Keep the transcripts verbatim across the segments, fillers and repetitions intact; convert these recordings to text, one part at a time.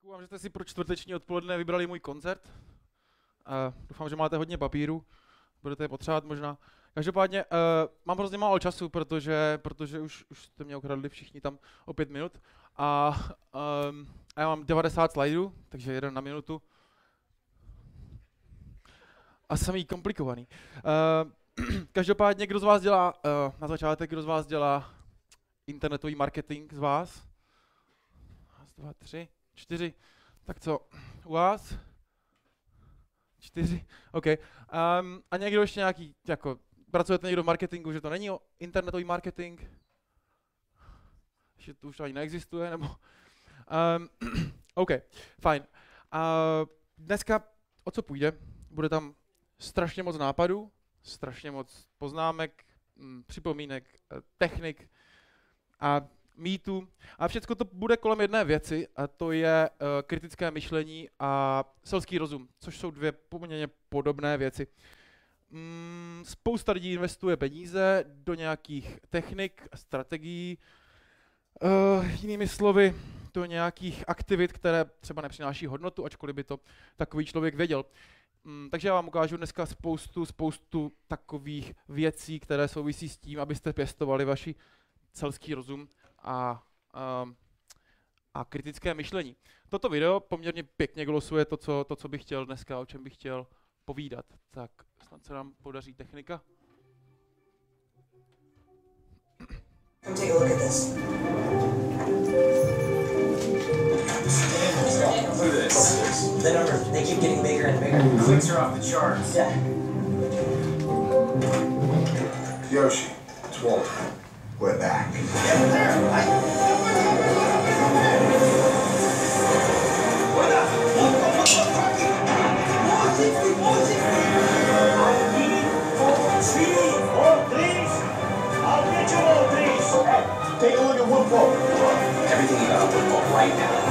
Doufám, že jste si pro čtvrteční odpoledne vybrali můj koncert. Uh, doufám, že máte hodně papíru, budete je potřebovat možná. Každopádně uh, mám hrozně málo času, protože, protože už, už jste mě okradli všichni tam o pět minut. A, um, a já mám devadesát slajdů, takže jeden na minutu. A samý komplikovaný. Uh, každopádně, kdo z vás dělá, uh, na začátek, kdo z vás dělá internetový marketing z vás? Raz, dva, tři, čtyři. Tak co, u vás? Čtyři, OK. Um, a někdo ještě nějaký, jako, pracujete někdo v marketingu, že to není o internetový marketing? Že to už ani neexistuje, nebo? Um, OK, fajn. Uh, dneska o co půjde? Bude tam strašně moc nápadů, strašně moc poznámek, m, připomínek, technik a mýtů. A všechno to bude kolem jedné věci, a to je uh, kritické myšlení a selský rozum, což jsou dvě poměrně podobné věci. Mm, spousta lidí investuje peníze do nějakých technik a strategií, uh, jinými slovy, do nějakých aktivit, které třeba nepřináší hodnotu, ačkoliv by to takový člověk věděl. Mm, takže já vám ukážu dneska spoustu, spoustu takových věcí, které souvisí s tím, abyste pěstovali vaši selský rozum a, um, a kritické myšlení. Toto video poměrně pěkně glosuje to, co, to, co bych chtěl dneska, o čem bych chtěl povídat. Tak snad se nám podaří technika. Come take a look at this. Look at this. The numbers, they keep getting bigger and bigger. Clicks are off the charts. Yeah. Yoshi, it's Walter. We're back. Yeah, there. I... Take a look at Woodfall. Everything about football right now.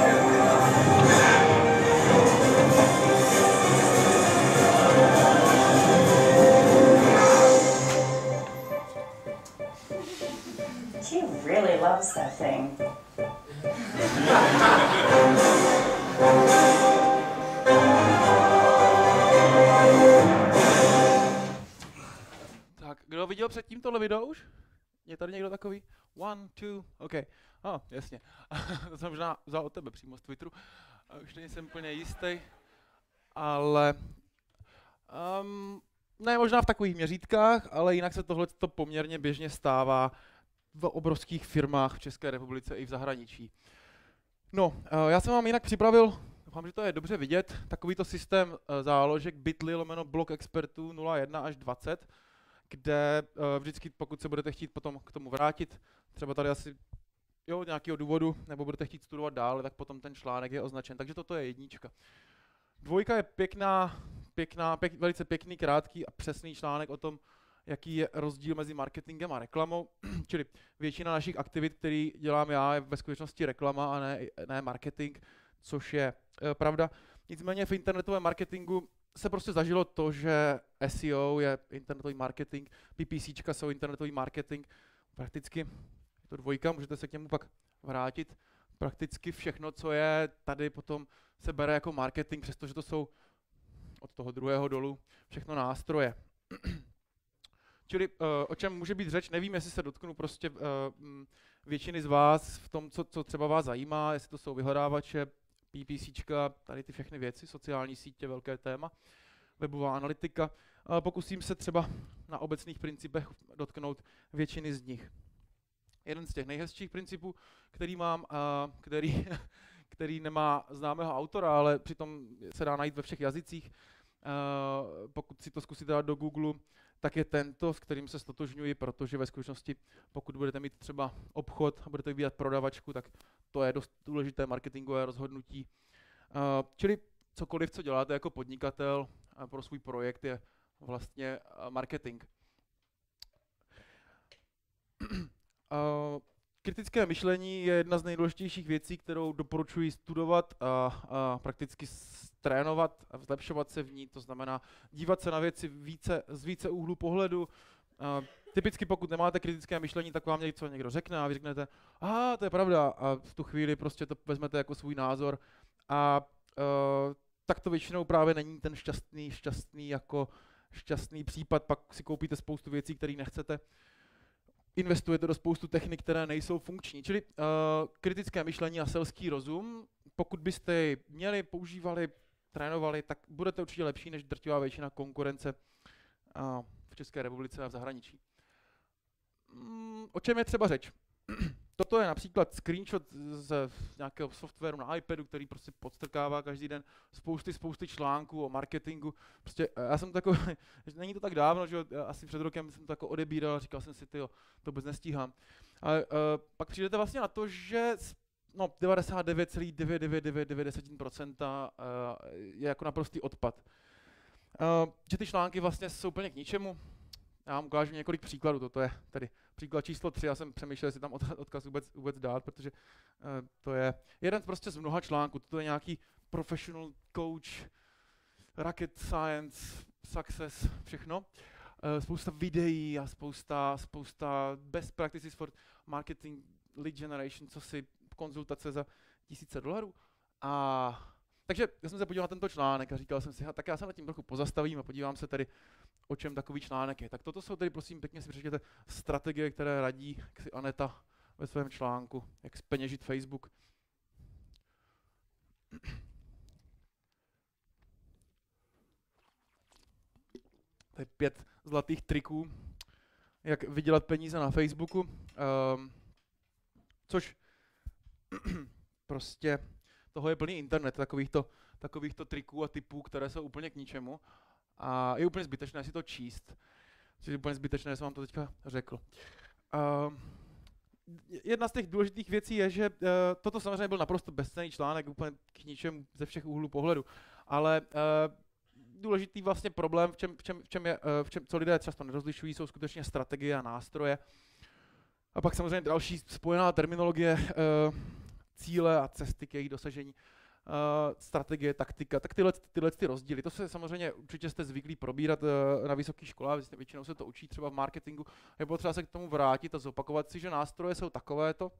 He really loves that thing. Tak, kdo viděl předtím tohle video už? Je tady někdo takový? One, two, OK. Ah, jasně. To jsem možná vzal od tebe přímo z Twitteru. Už nejsem úplně jistý, ale um, ne možná v takových měřítkách, ale jinak se tohle poměrně běžně stává v obrovských firmách v České republice i v zahraničí. No, uh, já jsem vám jinak připravil, doufám, že to je dobře vidět, takovýto systém uh, záložek Bitly lomeno blok expertů nula jedna až dvacet, kde uh, vždycky, pokud se budete chtít potom k tomu vrátit, třeba tady asi jo, nějakého důvodu, nebo budete chtít studovat dále, tak potom ten článek je označen. Takže toto je jednička. Dvojka je pěkná, pěkná, pěk, velice pěkný, krátký a přesný článek o tom, jaký je rozdíl mezi marketingem a reklamou. Čili většina našich aktivit, které dělám já, je ve skutečnosti reklama a ne, ne marketing, což je e, pravda. Nicméně v internetovém marketingu se prostě zažilo to, že S E O je internetový marketing, PPCčka jsou internetový marketing, prakticky je to dvojka, můžete se k němu pak vrátit. Prakticky všechno, co je tady, potom se bere jako marketing, přestože to jsou od toho druhého dolů všechno nástroje. Čili uh, o čem může být řeč, nevím, jestli se dotknu prostě uh, většiny z vás v tom, co, co třeba vás zajímá, jestli to jsou vyhledávače, PPCčka, tady ty všechny věci, sociální sítě, velké téma, webová analytika. Uh, pokusím se třeba na obecných principech dotknout většiny z nich. Jeden z těch nejhezčích principů, který mám, uh, který, který nemá známého autora, ale přitom se dá najít ve všech jazycích. Uh, pokud si to zkusíte dát do Google, tak je tento, s kterým se stotožňuji, protože ve skutečnosti, pokud budete mít třeba obchod a budete vyvíjet prodavačku, tak to je dost důležité marketingové rozhodnutí. Uh, čili cokoliv, co děláte jako podnikatel uh, pro svůj projekt, je vlastně uh, marketing. Uh, kritické myšlení je jedna z nejdůležitějších věcí, kterou doporučuji studovat a, a prakticky trénovat a zlepšovat se v ní, to znamená dívat se na věci více, z více úhlů pohledu. Uh, typicky pokud nemáte kritické myšlení, tak vám něco někdo řekne a vy řeknete, aha, to je pravda, a v tu chvíli prostě to vezmete jako svůj názor A uh, tak to většinou právě není ten šťastný, šťastný jako šťastný případ, pak si koupíte spoustu věcí, které nechcete, investujete do spoustu technik, které nejsou funkční. Čili uh, kritické myšlení a selský rozum, pokud byste ji měli, používali, trénovali, tak budete určitě lepší než drtivá většina konkurence uh, v České republice a v zahraničí. Mm, o čem je třeba řeč? Toto je například screenshot z nějakého softwaru na iPadu, který prostě podstrkává každý den spousty, spousty článků o marketingu. Prostě já jsem takový, není to tak dávno, že asi před rokem jsem to jako odebíral a říkal jsem si, tyjo, to vůbec nestíhám. Ale uh, pak přijdete vlastně na to, že no, devadesát devět celá devět devět devět devět procenta uh, je jako naprostý odpad. Uh, že ty články vlastně jsou úplně k ničemu. Já vám ukážu několik příkladů, toto je tady příklad číslo tři, já jsem přemýšlel, jestli tam od, odkaz vůbec, vůbec dát, protože uh, to je jeden prostě z mnoha článků, toto je nějaký professional coach, rocket science, success, všechno. Uh, spousta videí a spousta, spousta best practices for marketing, lead generation, co si konzultace za tisíce dolarů. A takže já jsem se podíval na tento článek a říkal jsem si, tak já se nad tím trochu pozastavím a podívám se tady, o čem takový článek je. Tak toto jsou tady, prosím, pěkně si přečtěte strategie, které radí jak si Aneta ve svém článku, jak zpeněžit Facebook. To je pět zlatých triků, jak vydělat peníze na Facebooku, um, což prostě toho je plný internet, takovýchto, takovýchto triků a typů, které jsou úplně k ničemu. A je úplně zbytečné si to číst. Je úplně zbytečné, že jsem vám to teďka řekl. Uh, jedna z těch důležitých věcí je, že uh, toto samozřejmě byl naprosto bezcenný článek, úplně k ničemu ze všech úhlů pohledu. Ale uh, důležitý vlastně problém, v čem, v čem, v čem je, uh, v čem, co lidé často nerozlišují, jsou skutečně strategie a nástroje. A pak samozřejmě další spojená terminologie, uh, cíle a cesty k jejich dosažení. Uh, strategie, taktika, tak tyhle, tyhle ty rozdíly, to se samozřejmě určitě jste zvyklí probírat uh, na vysokých školách, většinou se to učí třeba v marketingu, je potřeba se k tomu vrátit a zopakovat si, že nástroje jsou takovéto,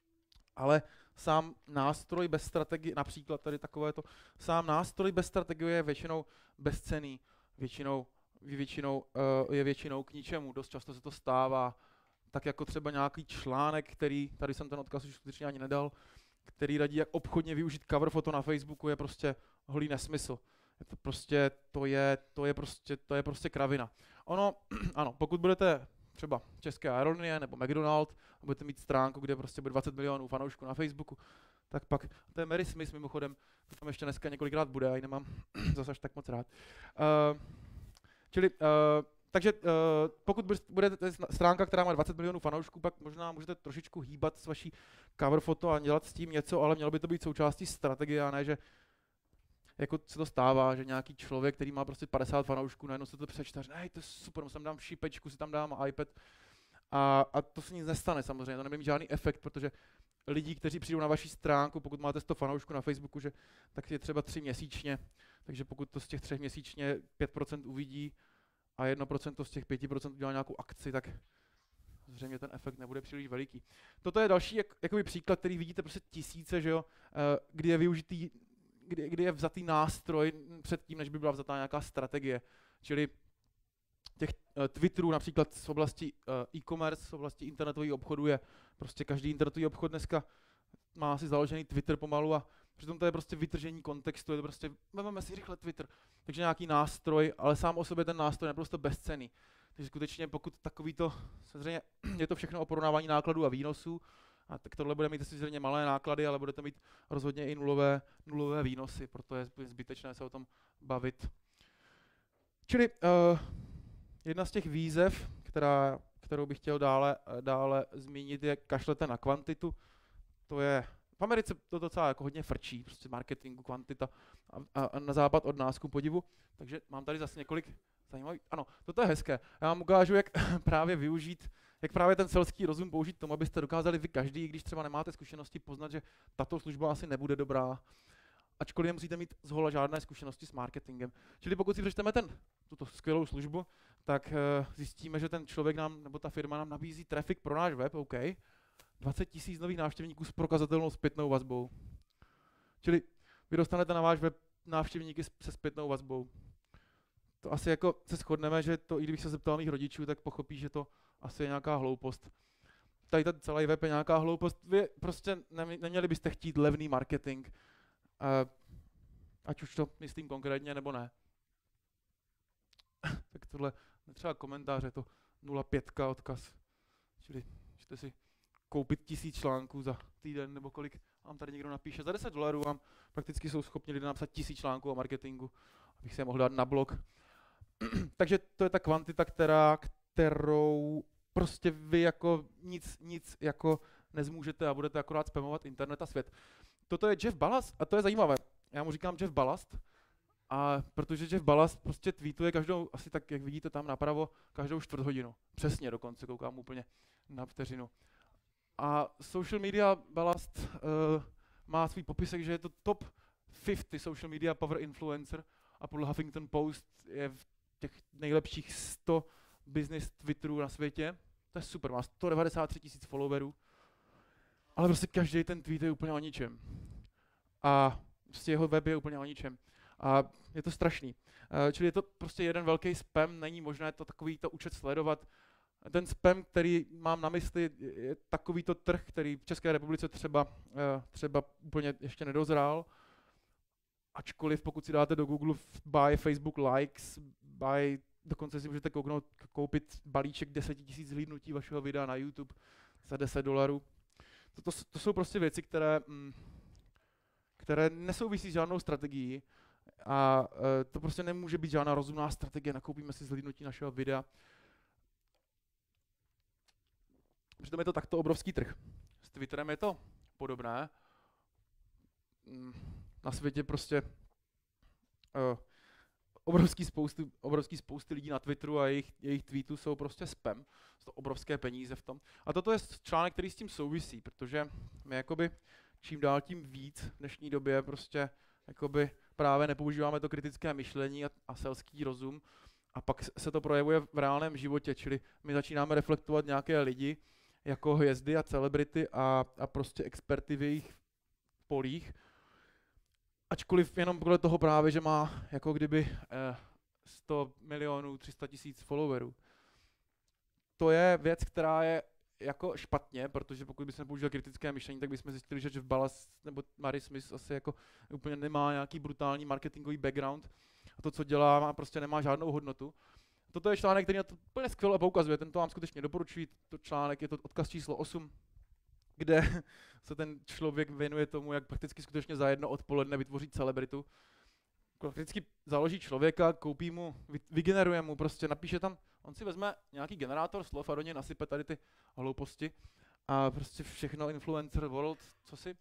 ale sám nástroj bez strategie, například tady takovéto, sám nástroj bez strategie je většinou bezcenný, většinou, většinou, uh, je většinou k ničemu, dost často se to stává, tak jako třeba nějaký článek, který, tady jsem ten odkaz už skutečně ani nedal, který radí, jak obchodně využít cover foto na Facebooku, je prostě holý nesmysl. Je to prostě, to je, to je prostě, to je prostě kravina. Ono, ano, pokud budete třeba České aerolinie nebo McDonald a budete mít stránku, kde prostě bude dvacet milionů fanoušků na Facebooku, tak pak, to je Mary Smith mimochodem, to tam ještě dneska několikrát bude, já ji nemám zase až tak moc rád. Uh, čili, uh, takže uh, pokud bude stránka, která má dvacet milionů fanoušků, pak možná můžete trošičku hýbat s vaší cover foto a dělat s tím něco, ale mělo by to být součástí strategie, a ne, že jako se to stává, že nějaký člověk, který má prostě padesát fanoušků, najednou se to přečte, ne, to je super, tam dám šipečku, si tam dám iPad a, a to se nic nestane samozřejmě, to nebude mít žádný efekt, protože lidi, kteří přijdou na vaši stránku, pokud máte sto fanoušků na Facebooku, že, tak je třeba tři měsíčně, takže pokud to z těch třech měsíčně pět procent uvidí, a jedno procento z těch pěti procent udělá nějakou akci, tak zřejmě ten efekt nebude příliš veliký. Toto je další jak, jakoby příklad, který vidíte prostě tisíce, že jo, kdy je využitý, kdy, kdy je vzatý nástroj před tím, než by byla vzatá nějaká strategie. Čili těch uh, Twitterů například z oblasti uh, e-commerce, z oblasti internetového obchodu je prostě každý internetový obchod dneska má asi založený Twitter pomalu a přitom to je prostě vytržení kontextu, je to prostě, vezmeme si rychle Twitter, takže nějaký nástroj, ale sám o sobě ten nástroj je naprosto bezcenný. Takže skutečně pokud takovýto, samozřejmě je to všechno o porovnávání nákladů a výnosů, a tak tohle bude mít samozřejmě malé náklady, ale budete mít rozhodně i nulové, nulové výnosy, proto je zbytečné se o tom bavit. Čili uh, jedna z těch výzev, která, kterou bych chtěl dále, dále zmínit, je kašlete na kvantitu. To je v Americe to docela jako hodně frčí, prostě marketingu, kvantita a, a na západ od nás ku podivu. Takže mám tady zase několik zajímavých, ano, toto je hezké. Já vám ukážu, jak právě využít, jak právě ten selský rozum použít tomu, abyste dokázali vy každý, když třeba nemáte zkušenosti, poznat, že tato služba asi nebude dobrá, ačkoliv nemusíte mít zhola žádné zkušenosti s marketingem. Čili pokud si přečteme ten, tuto skvělou službu, tak uh, zjistíme, že ten člověk nám, nebo ta firma nám nabízí traffic pro náš web, OK, dvacet tisíc nových návštěvníků s prokazatelnou zpětnou vazbou. Čili vy dostanete na váš web návštěvníky se zpětnou vazbou. To asi jako se shodneme, že to, i kdybych se zeptal mých rodičů, tak pochopí, že to asi je nějaká hloupost. Tady ten celý web je nějaká hloupost. Vy prostě neměli byste chtít levný marketing, ať už to myslím konkrétně, nebo ne. Tak tohle třeba komentář, je to nula pět odkaz. Čili můžete si koupit tisíc článků za týden, nebo kolik vám tady někdo napíše. Za deset dolarů vám prakticky jsou schopni lidé napsat tisíc článků o marketingu, abych se je mohl dát na blog. Takže to je ta kvantita, která, kterou prostě vy jako nic, nic jako nezmůžete a budete akorát spamovat internet a svět. Toto je Jeff Ballast a to je zajímavé. Já mu říkám Jeff Ballast, a protože Jeff Ballast prostě tweetuje každou, asi tak, jak vidíte tam napravo, každou čtvrt hodinu. Přesně dokonce, koukám úplně na vteřinu. A social media Ballast uh, má svůj popisek, že je to top padesát social media power influencer a podle Huffington Post je v těch nejlepších sto business Twitterů na světě. To je super, má sto devadesát tři tisíc followerů, ale prostě každý ten tweet je úplně o ničem. A prostě jeho web je úplně o ničem. A je to strašný. Uh, čili je to prostě jeden velký spam, není možné to takovýto účet sledovat. Ten spam, který mám na mysli, je takovýto trh, který v České republice třeba, uh, třeba úplně ještě nedozrál. Ačkoliv pokud si dáte do Google buy Facebook likes, buy, dokonce si můžete kouknout, koupit balíček deset tisíc zhlídnutí vašeho videa na YouTube za deset dolarů. To, to, to jsou prostě věci, které, mm, které nesouvisí s žádnou strategií a uh, to prostě nemůže být žádná rozumná strategie, nakoupíme si zhlídnutí našeho videa. Přitom je to takto obrovský trh. S Twitterem je to podobné. Na světě prostě uh, obrovský, spousty, obrovský spousty lidí na Twitteru a jejich, jejich tweetů jsou prostě spam. Jsou to obrovské peníze v tom. A toto je článek, který s tím souvisí, protože my jakoby čím dál tím víc v dnešní době prostě jakoby právě nepoužíváme to kritické myšlení a, a selský rozum a pak se to projevuje v reálném životě, čili my začínáme reflektovat nějaké lidi jako hvězdy a celebrity a, a prostě experty v jejich polích, ačkoliv jenom podle toho právě, že má jako kdyby eh, sto milionů, tři sta tisíc followerů. To je věc, která je jako špatně, protože pokud bychom použili kritické myšlení, tak bychom zjistili, že Jeff Ballast nebo Mary Smith asi jako úplně nemá nějaký brutální marketingový background a to, co dělá, má prostě nemá žádnou hodnotu. Toto je článek, který na to úplně skvěle poukazuje, tento vám skutečně doporučuji, to článek, je to odkaz číslo osm, kde se ten člověk věnuje tomu, jak prakticky skutečně za jedno odpoledne vytvoří celebritu. Prakticky založí člověka, koupí mu, vygeneruje mu, prostě napíše tam, on si vezme nějaký generátor slov a do něj nasype tady ty hlouposti a prostě všechno influencer world, co si.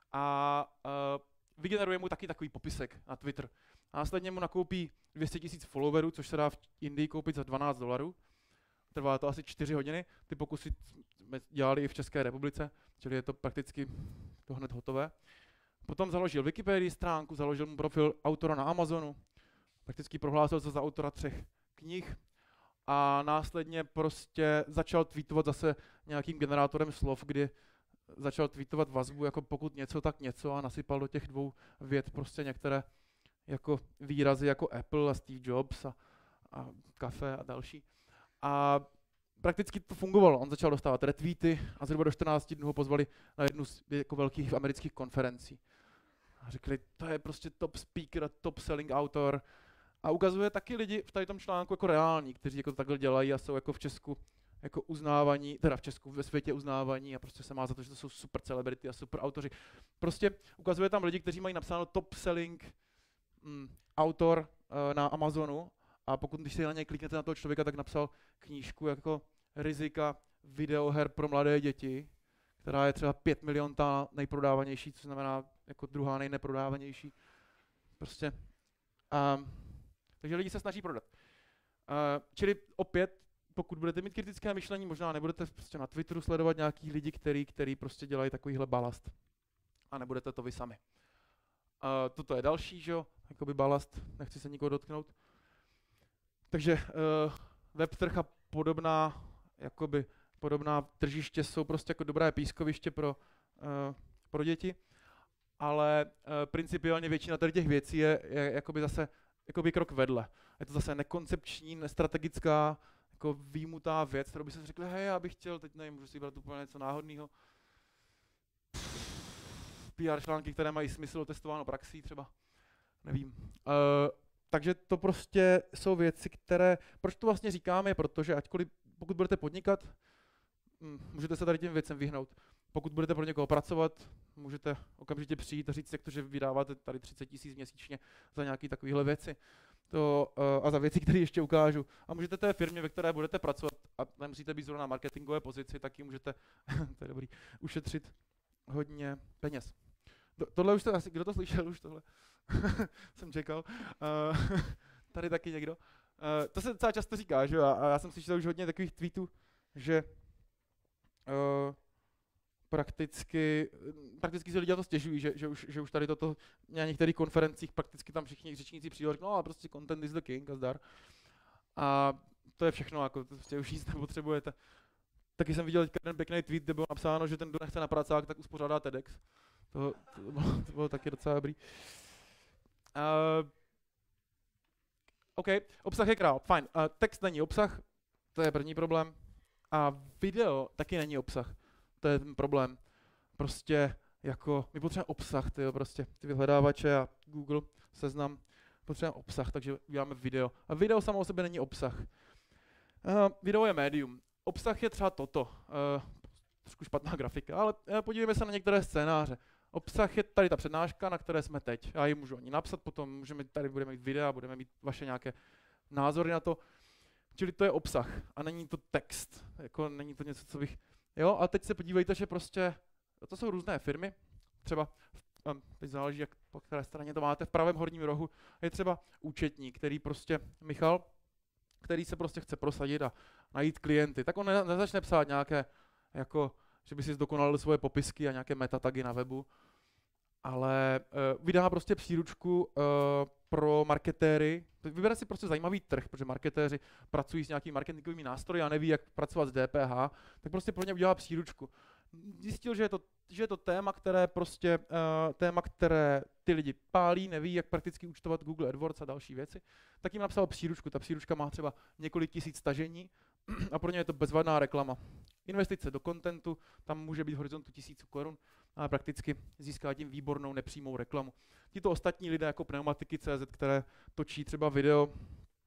A uh, vygeneruje mu taky takový popisek na Twitter. A následně mu nakoupí dvě stě tisíc followerů, což se dá v Indii koupit za dvanáct dolarů. Trvá to asi čtyři hodiny, ty pokusy jsme dělali i v České republice, čili je to prakticky to hned hotové. Potom založil Wikipedii stránku, založil mu profil autora na Amazonu, prakticky prohlásil se za autora třech knih a následně prostě začal tweetovat zase nějakým generátorem slov, kdy začal tweetovat vazbu jako pokud něco, tak něco a nasypal do těch dvou vět prostě některé jako výrazy jako Apple a Steve Jobs a, a kafe a další. A prakticky to fungovalo, on začal dostávat retweety a zhruba do čtrnácti dnů ho pozvali na jednu z jako velkých amerických konferencí. A řekli, to je prostě top speaker, top selling autor. A ukazuje taky lidi v tady tom článku jako reální, kteří jako to takhle dělají a jsou jako v Česku jako uznávaní, teda v Česku ve světě uznávaní a prostě se má za to, že to jsou super celebrity a super autoři. Prostě ukazuje tam lidi, kteří mají napsáno top selling mm, autor uh, na Amazonu. A pokud když si na něj kliknete na toho člověka, tak napsal knížku jako Rizika videoher pro mladé děti, která je třeba pět milionů ta nejprodávanější, což znamená jako druhá nejneprodávanější. Prostě. Um, takže lidi se snaží prodat. Uh, čili opět, pokud budete mít kritické myšlení, možná nebudete prostě na Twitteru sledovat nějaký lidi, který, který prostě dělají takovýhle balast. A nebudete to vy sami. Uh, toto je další, že jo, jakoby balast, nechci se nikoho dotknout. Takže uh, webtrh a podobná, jakoby, podobná tržiště jsou prostě jako dobré pískoviště pro, uh, pro děti. ale uh, principiálně většina tady těch věcí je, je jakoby zase jakoby krok vedle. Je to zase nekoncepční, nestrategická, jako výjimutá věc, kterou by se řekl, hej, já bych chtěl, teď nevím, můžu si brát úplně něco náhodného. P R články, které mají smysl, testováno praxí třeba, nevím. Uh, takže to prostě jsou věci, které, proč to vlastně říkáme, je proto, že aťkoliv, pokud budete podnikat, hm, můžete se tady těm věcem vyhnout. Pokud budete pro někoho pracovat, můžete okamžitě přijít a říct, jak to, že vydáváte tady třicet tisíc měsíčně za nějaké takovéhle věci. To, uh, a za věci, které ještě ukážu. A můžete té firmě, ve které budete pracovat, a nemusíte být zrovna na marketingové pozici, tak ji můžete, to je dobrý, ušetřit hodně peněz. To, tohle už to asi, kdo to slyšel už tohle? Jsem čekal. Uh, tady taky někdo. Uh, to se docela často říká, že jo? A já jsem slyšel už hodně takových tweetů, že uh, prakticky, prakticky se lidé to stěžují, že, že, už, že už tady toto na některých konferencích prakticky tam všichni řečníci přijdou a řeknou, no a prostě content is the king a zdar. A to je všechno, jako to prostě už jíst nepotřebujete. Taky jsem viděl jeden pěkný tweet, kde bylo napsáno, že ten, kdo nechce na pracák, tak uspořádá TEDx. To, to, bylo, to bylo taky docela dobrý. Uh, OK, obsah je král, fajn. Uh, text není obsah, to je první problém. A video taky není obsah, to je ten problém. Prostě jako, my potřebujeme obsah, tyjo, prostě ty vyhledávače a Google, Seznam, potřebujeme obsah, takže uděláme video. A video samo o sobě není obsah. Uh, video je médium. Obsah je třeba toto. Uh, trošku špatná grafika, ale uh, podívejme se na některé scénáře. Obsah je tady ta přednáška, na které jsme teď. Já ji můžu ani napsat, potom můžeme, tady budeme mít videa, budeme mít vaše nějaké názory na to. Čili to je obsah a není to text. Jako není to něco, co bych... Jo, a teď se podívejte, že prostě, to jsou různé firmy, třeba, um, teď záleží, jak, po které straně to máte, v pravém horním rohu je třeba účetní, který prostě, Michal, který se prostě chce prosadit a najít klienty, tak on ne, nezačne psát nějaké, jako, že by si zdokonalil svoje popisky a nějaké metatagy na webu, ale uh, vydá prostě příručku uh, pro marketéry, vybere si prostě zajímavý trh, protože marketéři pracují s nějakými marketingovými nástroji a neví, jak pracovat s D P H, tak prostě pro ně udělá příručku. Zjistil, že je to, že je to téma, které prostě, uh, téma, které ty lidi pálí, neví, jak prakticky účtovat Google AdWords a další věci, tak jim napsal příručku. Ta příručka má třeba několik tisíc stažení a pro ně je to bezvadná reklama. Investice do kontentu, tam může být v horizontu tisíců korun a prakticky získá tím výbornou nepřímou reklamu. Tito ostatní lidé jako Pneumatiky tečka cé zet, které točí třeba video uh,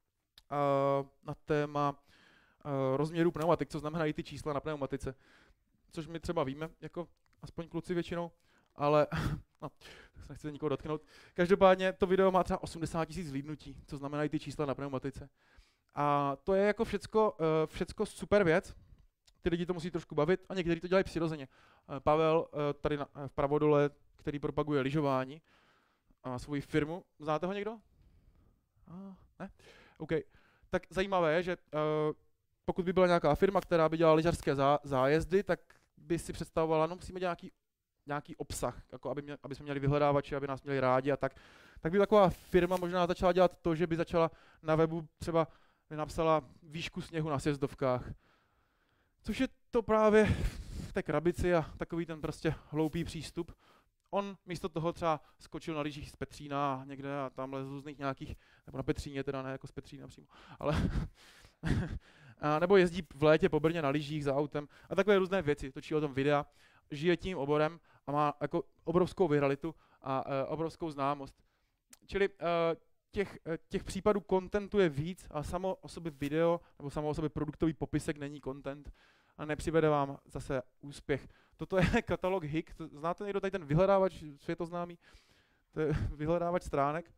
na téma uh, rozměru pneumatik, co znamenají ty čísla na pneumatice, což my třeba víme, jako aspoň kluci většinou, ale no, tak se nechci nikoho dotknout. Každopádně to video má třeba osmdesát tisíc zhlídnutí, co znamenají ty čísla na pneumatice. A to je jako všecko, uh, všecko super věc, ty lidi to musí trošku bavit a někteří to dělají přirozeně. Uh, Pavel uh, tady na, uh, vpravo dole, který propaguje lyžování a svoji firmu, znáte ho někdo? Ah, ne? OK. Tak zajímavé je, že uh, pokud by byla nějaká firma, která by dělala lyžařské zá, zájezdy, tak by si představovala, no musíme dělat nějaký, nějaký obsah, jako aby, mě, aby jsme měli vyhledávače, aby nás měli rádi a tak. Tak by taková firma možná začala dělat to, že by začala na webu třeba by napsala výšku sněhu na sjezdovkách. Což je to právě v té krabici a takový ten prostě hloupý přístup. On místo toho třeba skočil na lyžích z Petřína a někde a tamhle z různých nějakých, nebo na Petříně teda, ne jako z Petřína přímo, ale a nebo jezdí v létě po Brně na lyžích za autem a takové různé věci, točí o tom videa, žije tím oborem a má jako obrovskou viralitu a uh, obrovskou známost. Čili uh, těch, uh, těch případů kontentu je víc a samo o sobě video nebo samo o sobě produktový popisek není content a nepřivede vám zase úspěch. Toto je katalog H I C, znáte někdo tady ten vyhledávač světoznámý? To je vyhledávač stránek.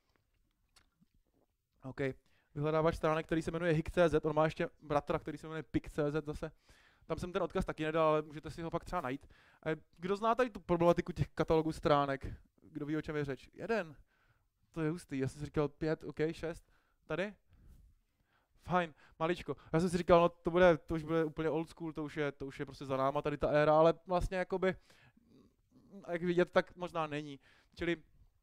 OK. Vyhledávač stránek, který se jmenuje H I C tečka cé zet, on má ještě bratra, který se jmenuje P I C tečka cé zet zase. Tam jsem ten odkaz taky nedal, ale můžete si ho pak třeba najít. Kdo zná tady tu problematiku těch katalogů stránek? Kdo ví, o čem je řeč? Jeden. To je hustý, já jsem si říkal pět, OK, šest. Tady? Fajn, maličko. Já jsem si říkal, no to bude, to už bude úplně old school, to už je, to už je prostě za náma tady ta éra, ale vlastně jakoby, jak vidět, tak možná není. Čili uh,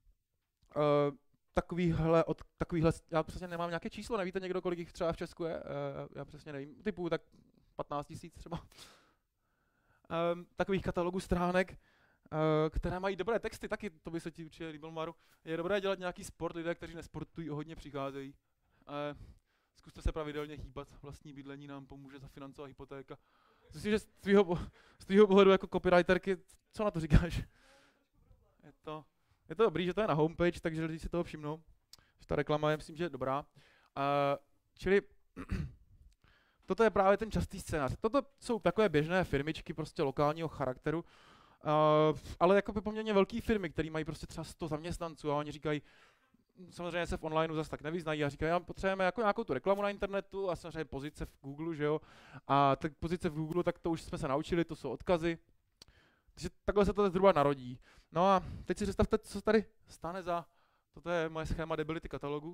takovýhle, od takovýhle, já přesně nemám nějaké číslo, nevíte někdo, kolik jich třeba v Česku je? Uh, já přesně nevím, typu tak patnáct tisíc třeba. Um, takových katalogů stránek které mají dobré texty, taky to by se ti určitě líbil, Maru. Je dobré dělat nějaký sport, lidé, kteří nesportují, o hodně přicházejí. Uh, zkuste se pravidelně hýbat, vlastní bydlení nám pomůže zafinancovat hypotéka. Myslím, že z tvýho, z tvýho pohledu jako copywriterky, co na to říkáš? Je to, je to dobrý, že to je na homepage, takže lidi si toho všimnou. Že ta reklama je, myslím, že je dobrá. Uh, čili toto je právě ten častý scénář. Toto jsou takové běžné firmičky prostě lokálního charakteru, uh, ale jako by poměrně velké firmy, které mají prostě třeba sto zaměstnanců a oni říkají, samozřejmě se v onlineu zase tak nevyznají a říkají, já potřebujeme jako nějakou tu reklamu na internetu a samozřejmě pozice v Google, že jo. A tak pozice v Google, tak to už jsme se naučili, to jsou odkazy. Takže takhle se to zhruba narodí. No a teď si představte, co se tady stane za, toto je moje schéma debility katalogu.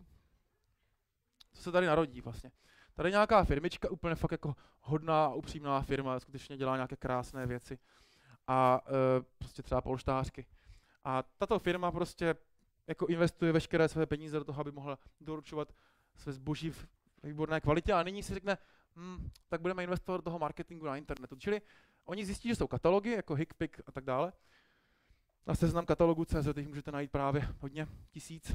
Co se tady narodí vlastně. Tady nějaká firmička, úplně fakt jako hodná, upřímná firma, skutečně dělá nějaké krásné věci. A e, prostě třeba polštářky. A tato firma prostě jako investuje veškeré své peníze do toho, aby mohla doručovat své zboží v výborné kvalitě a nyní si řekne, hm, tak budeme investovat do toho marketingu na internetu. Čili oni zjistí, že jsou katalogy, jako HickPick a tak dále. Na seznam katalogu tečka cé zet jich můžete najít právě hodně, tisíc.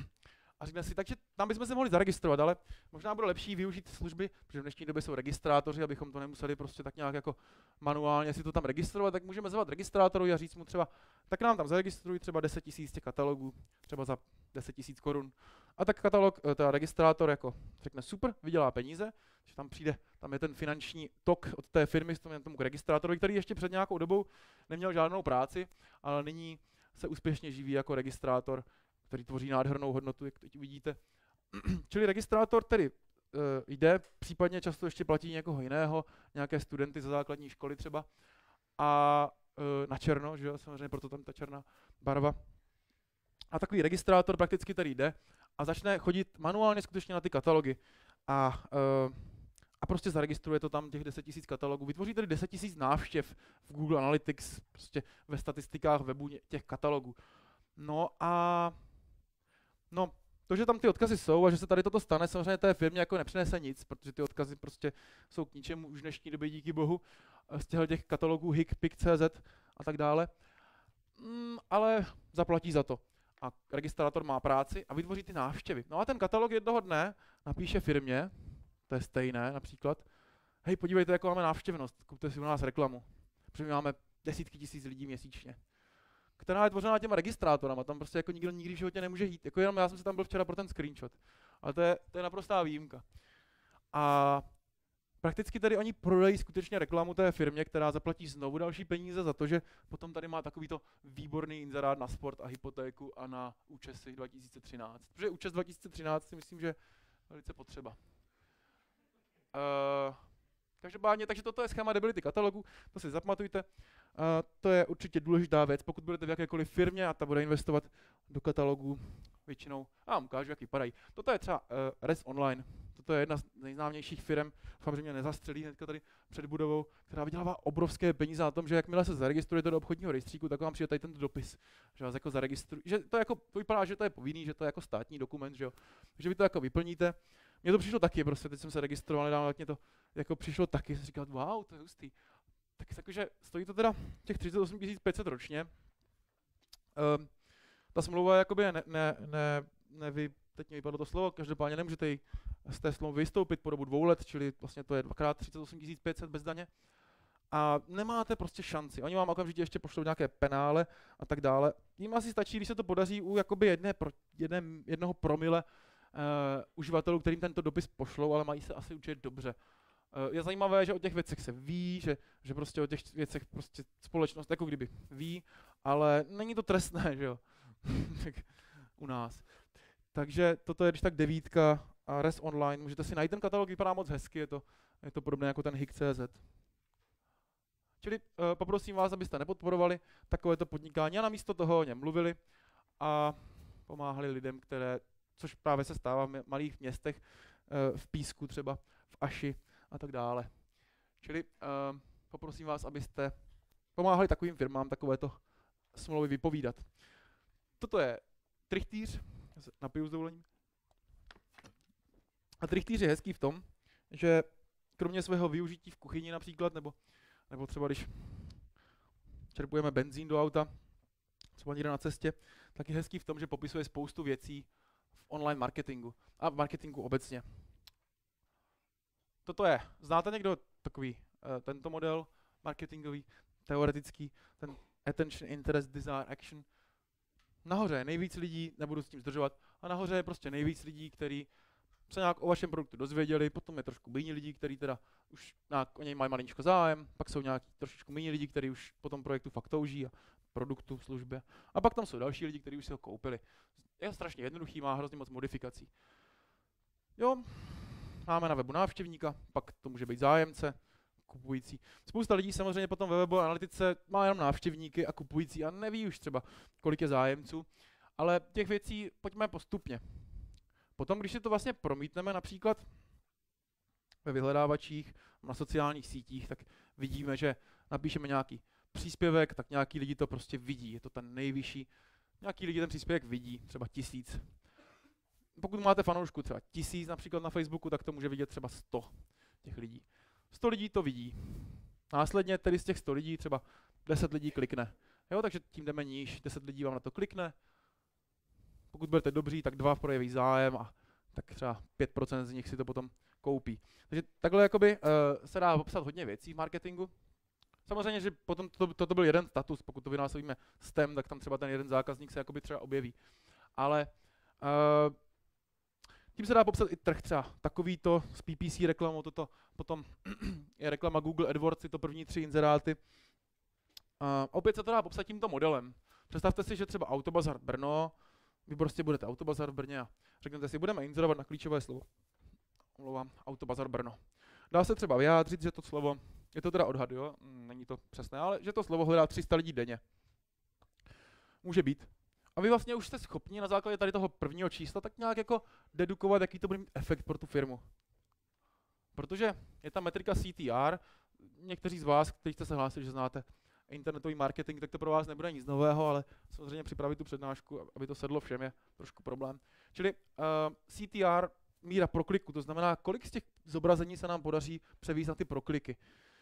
A řekne si, takže tam bychom se mohli zaregistrovat, ale možná bude lepší využít služby, protože v dnešní době jsou registrátoři, abychom to nemuseli prostě tak nějak jako manuálně si to tam registrovat, tak můžeme zvat registrátoru a říct mu třeba, tak nám tam zaregistruj třeba deset tisíc těch katalogů, třeba za deset tisíc korun. A tak katalog, teda registrátor jako řekne super, vydělá peníze, že tam přijde, tam je ten finanční tok od té firmy s tomu registrátorovi, který ještě před nějakou dobou neměl žádnou práci, ale nyní se úspěšně živí jako registrátor, který tvoří nádhernou hodnotu, jak teď uvidíte. Čili registrátor tedy uh, jde, případně často ještě platí někoho jiného, nějaké studenty ze základní školy třeba, a uh, na černo, že jo, samozřejmě proto tam ta černá barva. A takový registrátor prakticky tady jde a začne chodit manuálně skutečně na ty katalogy a, uh, a prostě zaregistruje to tam těch deset tisíc katalogů. Vytvoří tedy deset tisíc návštěv v Google Analytics, prostě ve statistikách webu těch katalogů. No a no, to, že tam ty odkazy jsou a že se tady toto stane, samozřejmě té firmě jako nepřinese nic, protože ty odkazy prostě jsou k ničemu už v dnešní době, díky bohu, z těch katalogů HickPick tečka cé zet a tak dále. Mm, ale zaplatí za to. A registrátor má práci a vytvoří ty návštěvy. No a ten katalog jednoho dne napíše firmě, to je stejné například, hej, podívejte, jako máme návštěvnost, kupte si u nás reklamu, protože my máme desítky tisíc lidí měsíčně, která je tvořená těma registrátorama, tam prostě jako nikdo nikdy v životě nemůže jít. Jako jenom já jsem si tam byl včera pro ten screenshot. Ale to je, to je naprostá výjimka. A prakticky tady oni prodají skutečně reklamu té firmě, která zaplatí znovu další peníze za to, že potom tady má takovýto výborný inzerát na sport a hypotéku a na účesy dva tisíce třináct. Protože účes dva tisíce třináct si myslím, že je velice potřeba. Uh, Každopádně, takže toto je schéma debility katalogu, to si zapamatujte. Uh, to je určitě důležitá věc, pokud budete v jakékoliv firmě a ta bude investovat do katalogu většinou. A vám ukážu, jak vypadají. Toto je třeba uh, Res Online. Toto je jedna z nejznámějších firm, doufám, že mě nezastřelí hnedka tady před budovou, která vydělává obrovské peníze na tom, že jakmile se zaregistrujete do obchodního rejstříku, tak vám přijde tady tento dopis, že vás jako zaregistrují. Že to, jako, to vypadá, že to je povinný, že to je jako státní dokument, že jo. Že vy to jako vyplníte. Mně to přišlo taky, prostě teď jsem se registroval, nedávno, tak mě to jako přišlo taky, jsem říkal, wow, to je hustý. Tak jakože stojí to teda těch třicet osm tisíc pět set ročně. Um, ta smlouva jakoby ne, ne, ne, nevy, teď mě vypadlo to slovo, každopádně nemůžete ji z té smlouvy vystoupit po dobu dvou let, čili vlastně to je dvakrát třicet osm tisíc pět set bez daně. A nemáte prostě šanci. Oni vám okamžitě ještě pošlou nějaké penále a tak dále. Jím asi stačí, když se to podaří u jakoby jedné pro, jedné, jednoho promile uh, uživatelů, kterým tento dopis pošlou, ale mají se asi učit dobře. Uh, je zajímavé, že o těch věcech se ví, že, že prostě o těch věcech prostě společnost jako kdyby ví, ale není to trestné, že jo, tak u nás. Takže toto je když tak devítka a Res Online, můžete si najít ten katalog, vypadá moc hezky, je to, je to podobné jako ten Hick tečka cé zet. Čili uh, poprosím vás, abyste nepodporovali takovéto podnikání a namísto toho o něm mluvili a pomáhali lidem, které, což právě se stává v malých městech, uh, v Písku třeba, v Aši a tak dále. Čili uh, poprosím vás, abyste pomáhali takovým firmám takovéto smlouvy vypovídat. Toto je trichtýř, já se napiju s dovolením. A trichtýř je hezký v tom, že kromě svého využití v kuchyni například, nebo, nebo třeba když čerpujeme benzín do auta, třeba někde na cestě, tak je hezký v tom, že popisuje spoustu věcí v online marketingu a v marketingu obecně. Toto je. Znáte někdo takový uh, tento model marketingový, teoretický, ten attention, interest, desire, action? Nahoře je nejvíc lidí, nebudu s tím zdržovat, a nahoře je prostě nejvíc lidí, kteří se nějak o vašem produktu dozvěděli, potom je trošku méně lidí, kteří teda už nějak o něj mají maličko zájem, pak jsou nějaký trošičku méně lidí, kteří už po tom projektu fakt touží a produktu, službě. A pak tam jsou další lidi, kteří už si ho koupili. Je strašně jednoduchý, má hrozně moc modifikací. Jo, máme na webu návštěvníka, pak to může být zájemce, kupující. Spousta lidí samozřejmě potom ve webu analytice má jenom návštěvníky a kupující a neví už třeba, kolik je zájemců, ale těch věcí pojďme postupně. Potom, když si to vlastně promítneme například ve vyhledávačích, na sociálních sítích, tak vidíme, že napíšeme nějaký příspěvek, tak nějaký lidi to prostě vidí, je to ten nejvyšší. Nějaký lidi ten příspěvek vidí, třeba tisíc. Pokud máte fanoušku třeba tisíc například na Facebooku, tak to může vidět třeba sto těch lidí. sto lidí to vidí. Následně tedy z těch sto lidí třeba deset lidí klikne. Jo, takže tím jdeme níž, deset lidí vám na to klikne. Pokud budete dobří, tak dva projeví zájem a tak třeba pět procent z nich si to potom koupí. Takže takhle jakoby, uh, se dá popsat hodně věcí v marketingu. Samozřejmě, že potom toto to, to byl jeden status, pokud to vynásobíme S T E M, tak tam třeba ten jeden zákazník se jakoby třeba objeví. Ale uh, tím se dá popsat i trh třeba. Takovýto s P P C reklamou, toto potom je reklama Google AdWords, to první tři inzeráty. Uh, opět se to dá popsat tímto modelem. Představte si, že třeba Autobazar Brno, vy prostě budete Autobazar v Brně a řeknete si, budeme inzerovat na klíčové slovo. Omlouvám, Autobazar Brno. Dá se třeba vyjádřit, že to slovo, je to teda odhad, jo, není to přesné, ale že to slovo hledá tři sta lidí denně. Může být. A vy vlastně už jste schopni na základě tady toho prvního čísla tak nějak jako dedukovat, jaký to bude mít efekt pro tu firmu. Protože je ta metrika C T R, někteří z vás, kteří jste se hlásili, že znáte internetový marketing, tak to pro vás nebude nic nového, ale samozřejmě připravit tu přednášku, aby to sedlo všem, je trošku problém. Čili uh, C T R, míra prokliku, to znamená, kolik z těch zobrazení se nám podaří převést na ty prokliky.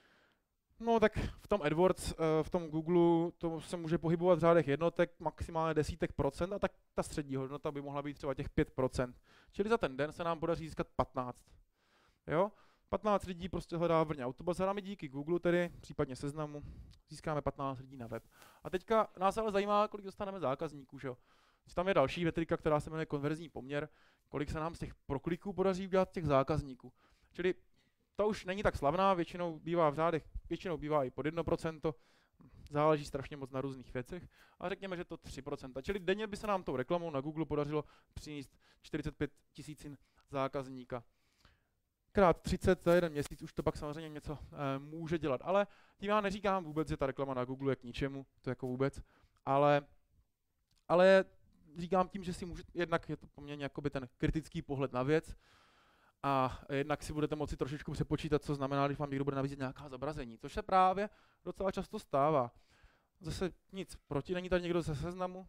No tak v tom AdWords, uh, v tom Google, to se může pohybovat v řádech jednotek, maximálně desítek procent, a tak ta střední hodnota by mohla být třeba těch pět procent. Čili za ten den se nám podaří získat patnáct. Jo? patnáct lidí prostě hledá v Brně Autobazar a my díky Google tedy, případně Seznamu, získáme patnáct lidí na web. A teďka nás ale zajímá, kolik dostaneme zákazníků, že jo. Tam je další metrika, která se jmenuje konverzní poměr, kolik se nám z těch prokliků podaří udělat těch zákazníků. Čili to už není tak slavná, většinou bývá v řádech, většinou bývá i pod jedno procento, záleží strašně moc na různých věcech, a řekněme, že to tři procenta. Čili denně by se nám tou reklamou na Google podařilo přinést čtyřicet pět tisícin zákazníka. Krát třicet za jeden měsíc už to pak samozřejmě něco e, může dělat, ale tím já neříkám vůbec, že ta reklama na Google je k ničemu, to jako vůbec, ale, ale říkám tím, že si můžete, jednak je to poměrně jakoby ten kritický pohled na věc a jednak si budete moci trošičku přepočítat, co znamená, když vám někdo bude nabízet nějaká zobrazení, což se právě docela často stává. Zase nic proti, není tady někdo ze Seznamu?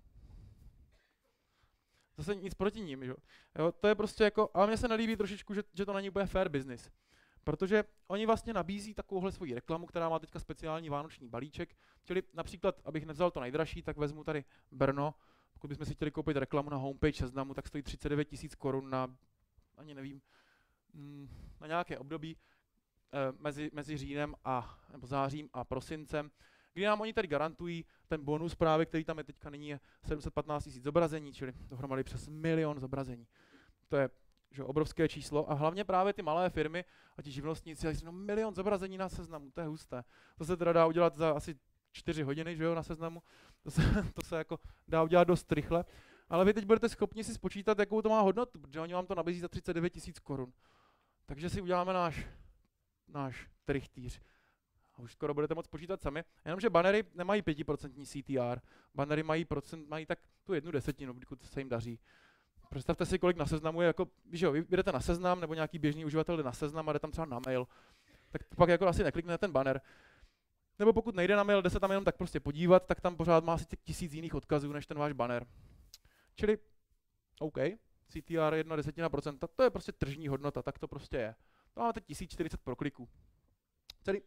Zase nic proti ním, jo. jo. To je prostě jako, ale mně se nelíbí trošičku, že, že to není úplně fair business. Protože oni vlastně nabízí takovouhle svoji reklamu, která má teďka speciální vánoční balíček. Čili například, abych nevzal to nejdražší, tak vezmu tady Brno. Pokud bychom si chtěli koupit reklamu na homepage Seznamu, tak stojí třicet devět tisíc korun na, ani nevím, na nějaké období eh, mezi, mezi říjnem a, nebo zářím a prosincem, kdy nám oni tady garantují ten bonus právě, který tam je teďka nyní, je sedm set patnáct tisíc zobrazení, čili dohromady přes milion zobrazení. To je že, obrovské číslo a hlavně právě ty malé firmy a ti živnostníci, jak no, milion zobrazení na Seznamu, to je husté. To se teda dá udělat za asi čtyři hodiny, že jo, na Seznamu, to se, to se jako dá udělat dost rychle, ale vy teď budete schopni si spočítat, jakou to má hodnotu, protože oni vám to nabízí za třicet devět tisíc korun. Takže si uděláme náš, náš trichtýř. A už skoro budete moct počítat sami, jenomže bannery nemají pět procent C T R, bannery mají, procent, mají tak tu jednu desetinu, pokud se jim daří. Představte si, kolik na Seznamu je, jako, víš jo, vy jdete na Seznam, nebo nějaký běžný uživatel jde na Seznam a jde tam třeba na mail, tak pak jako asi neklikne ten banner. Nebo pokud nejde na mail, jde se tam jenom tak prostě podívat, tak tam pořád má asi tisíc jiných odkazů než ten váš banner. Čili, OK, C T R jedna desetina procenta, to je prostě tržní hodnota, tak to prostě je. To máme teď tisíc čtyřicet prokliků. Tedy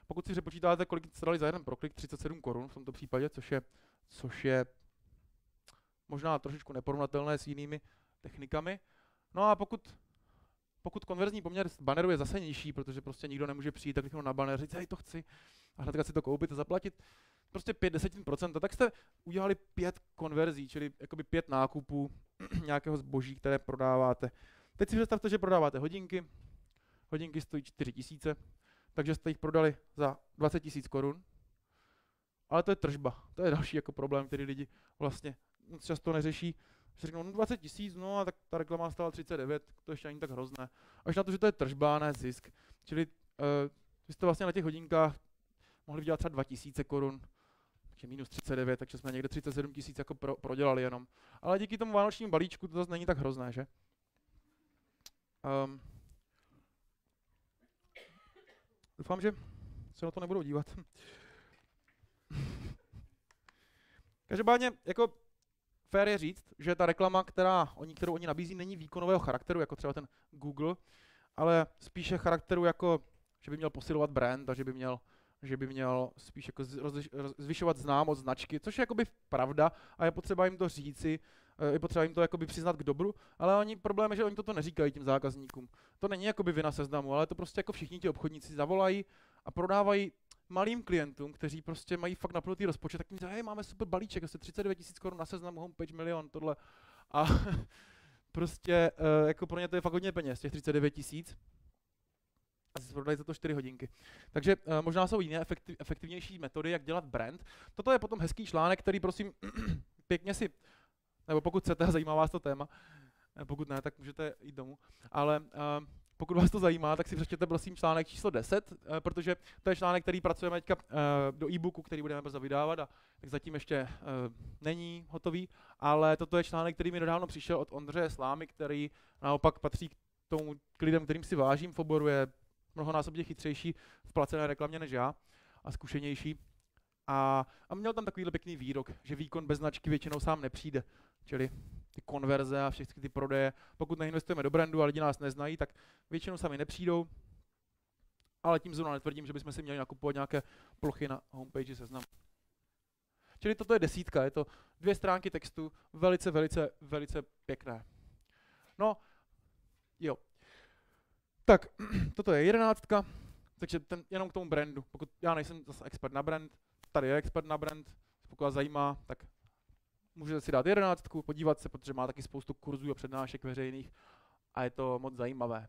pokud si přepočítáte, kolik jste dali za jeden proklik, třicet sedm korun v tomto případě, což je, což je možná trošičku neporovnatelné s jinými technikami. No a pokud, pokud konverzní poměr z banneru je zase nižší, protože prostě nikdo nemůže přijít tak na banner, říct, hej, to chci, a hnedka si to koupit a zaplatit, prostě pět desetin procenta, tak jste udělali pět konverzí, čili jakoby pět nákupů nějakého zboží, které prodáváte. Teď si představte, že prodáváte hodinky, hodinky stojí čtyři tisíce, takže jste jich prodali za dvacet tisíc korun, ale to je tržba, to je další jako problém, který lidi vlastně moc často neřeší. Že řeknou, no dvacet tisíc, no a tak ta reklama stála třicet devět, to ještě ani tak hrozné. Až na to, že to je tržba, ne zisk. Čili uh, vy jste vlastně na těch hodinkách mohli vydělat třeba dva tisíce korun, takže minus třicet devět, takže jsme někde třicet sedm tisíc jako pro, prodělali jenom. Ale díky tomu vánočnímu balíčku to zase není tak hrozné, že? Um, doufám, že se na to nebudou dívat. Každopádně, jako fér je říct, že ta reklama, která oni, kterou oni nabízí, není výkonového charakteru, jako třeba ten Google, ale spíše charakteru jako, že by měl posilovat brand a že by měl, že by měl spíš jako zvyšovat známost značky, což je jakoby pravda a je potřeba jim to říci, je potřeba jim to jakoby přiznat k dobru, ale oni, problém je, že oni toto neříkají těm zákazníkům. To není jakoby vina Seznamu, ale to prostě jako všichni ti obchodníci zavolají a prodávají malým klientům, kteří prostě mají fakt napnutý rozpočet, tak mi říkají, hej, máme super balíček, asi třicet devět tisíc korun na Seznamu, homepage milion, tohle. A prostě uh, jako pro ně to je fakt hodně peněz, těch třicet devět tisíc. A si prodají za to čtyři hodinky. Takže uh, možná jsou jiné efektiv, efektivnější metody, jak dělat brand. Toto je potom hezký článek, který prosím pěkně si, nebo pokud chcete, zajímá vás to téma, pokud ne, tak můžete jít domů, ale uh, pokud vás to zajímá, tak si přečtěte prosím článek číslo deset, uh, protože to je článek, který pracujeme teďka uh, do e-booku, který budeme brzo vydávat, a tak zatím ještě uh, není hotový, ale toto je článek, který mi nedávno přišel od Ondřeje Slámy, který naopak patří k tomu k lidem, kterým si vážím v oboru, je mnohonásobně chytřejší v placené reklamě než já a zkušenější. A, a měl tam takovýhle pěkný výrok, že výkon bez značky většinou sám nepřijde, čili ty konverze a všechny ty prodeje. Pokud neinvestujeme do brandu a lidi nás neznají, tak většinou sami nepřijdou, ale tím zrovna netvrdím, že bychom si měli nakupovat nějaké plochy na homepage Seznamu. Čili toto je desítka, je to dvě stránky textu, velice, velice, velice pěkné. No, jo. Tak, toto je jedenáctka, takže ten, jenom k tomu brandu. Pokud já nejsem zase expert na brand, tady je expert na brand, pokud vás zajímá, tak můžete si dát jedenáctku, podívat se, protože má taky spoustu kurzů a přednášek veřejných a je to moc zajímavé.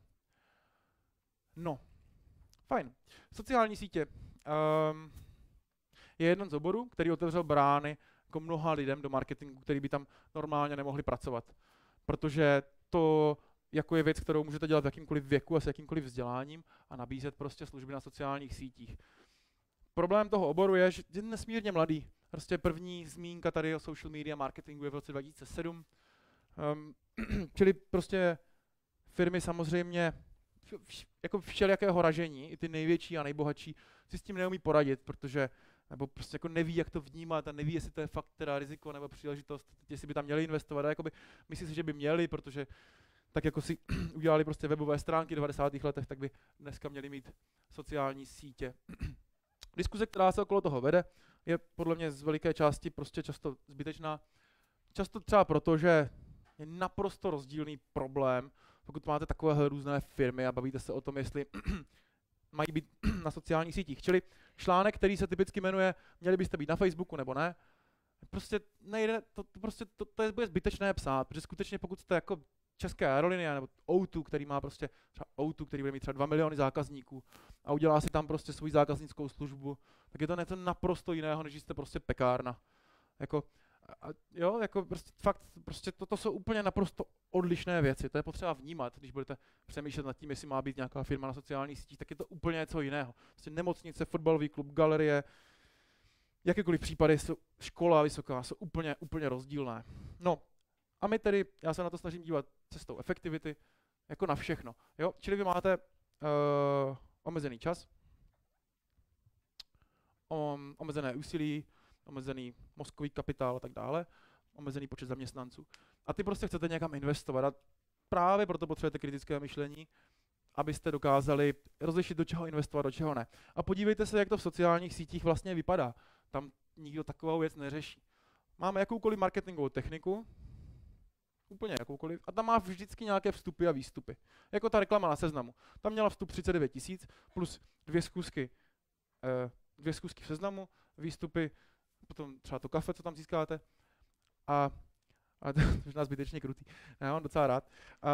No, fajn. Sociální sítě um, je jeden z oborů, který otevřel brány jako mnoha lidem do marketingu, který by tam normálně nemohli pracovat. Protože to jako je věc, kterou můžete dělat v jakýmkoliv věku a s jakýmkoliv vzděláním a nabízet prostě služby na sociálních sítích. Problém toho oboru je, že je nesmírně mladý. Prostě první zmínka tady o social media marketingu je v roce dva tisíce sedm. Um, čili prostě firmy samozřejmě jako všelijakého ražení, i ty největší a nejbohatší, si s tím neumí poradit, protože nebo prostě jako neví, jak to vnímat a neví, jestli to je fakt teda riziko nebo příležitost, jestli by tam měli investovat. A jakoby myslí si, že by měli, protože tak jako si udělali prostě webové stránky v devadesátých letech, tak by dneska měli mít sociální sítě. Diskuze, která se okolo toho vede, je podle mě z veliké části prostě často zbytečná. Často třeba proto, že je naprosto rozdílný problém, pokud máte takovéhle různé firmy a bavíte se o tom, jestli mají být na sociálních sítích. Čili článek, který se typicky jmenuje měli byste být na Facebooku nebo ne, prostě nejde, to, to, prostě, to, to je bude zbytečné psát, protože skutečně pokud jste jako České aerolinie nebo O dva, který má prostě třeba O dva, který bude mít třeba dva miliony zákazníků a udělá si tam prostě svou zákaznickou službu, tak je to něco naprosto jiného, než jste prostě pekárna. Jako, a jo, jako prostě fakt, prostě toto jsou úplně naprosto odlišné věci, to je potřeba vnímat, když budete přemýšlet nad tím, jestli má být nějaká firma na sociálních sítích, tak je to úplně něco jiného. Prostě nemocnice, fotbalový klub, galerie, jakékoliv případy, jsou škola vysoká, jsou úplně, úplně rozdílné. No, a my tedy, já se na to snažím dívat cestou efektivity, jako na všechno. Jo? Čili vy máte uh, omezený čas, um, omezené úsilí, omezený mozkový kapitál a tak dále, omezený počet zaměstnanců. A ty prostě chcete někam investovat a právě proto potřebujete kritické myšlení abyste dokázali rozlišit, do čeho investovat, do čeho ne. A podívejte se, jak to v sociálních sítích vlastně vypadá. Tam nikdo takovou věc neřeší. Máme jakoukoliv marketingovou techniku, úplně jakoukoliv, a tam má vždycky nějaké vstupy a výstupy. Jako ta reklama na Seznamu. Tam měla vstup třicet devět tisíc plus dvě zkusky, eh, dvě zkusky v Seznamu, výstupy, potom třeba to kafe, co tam získáte. A, a to je možná zbytečně krutý. Já mám docela rád. A,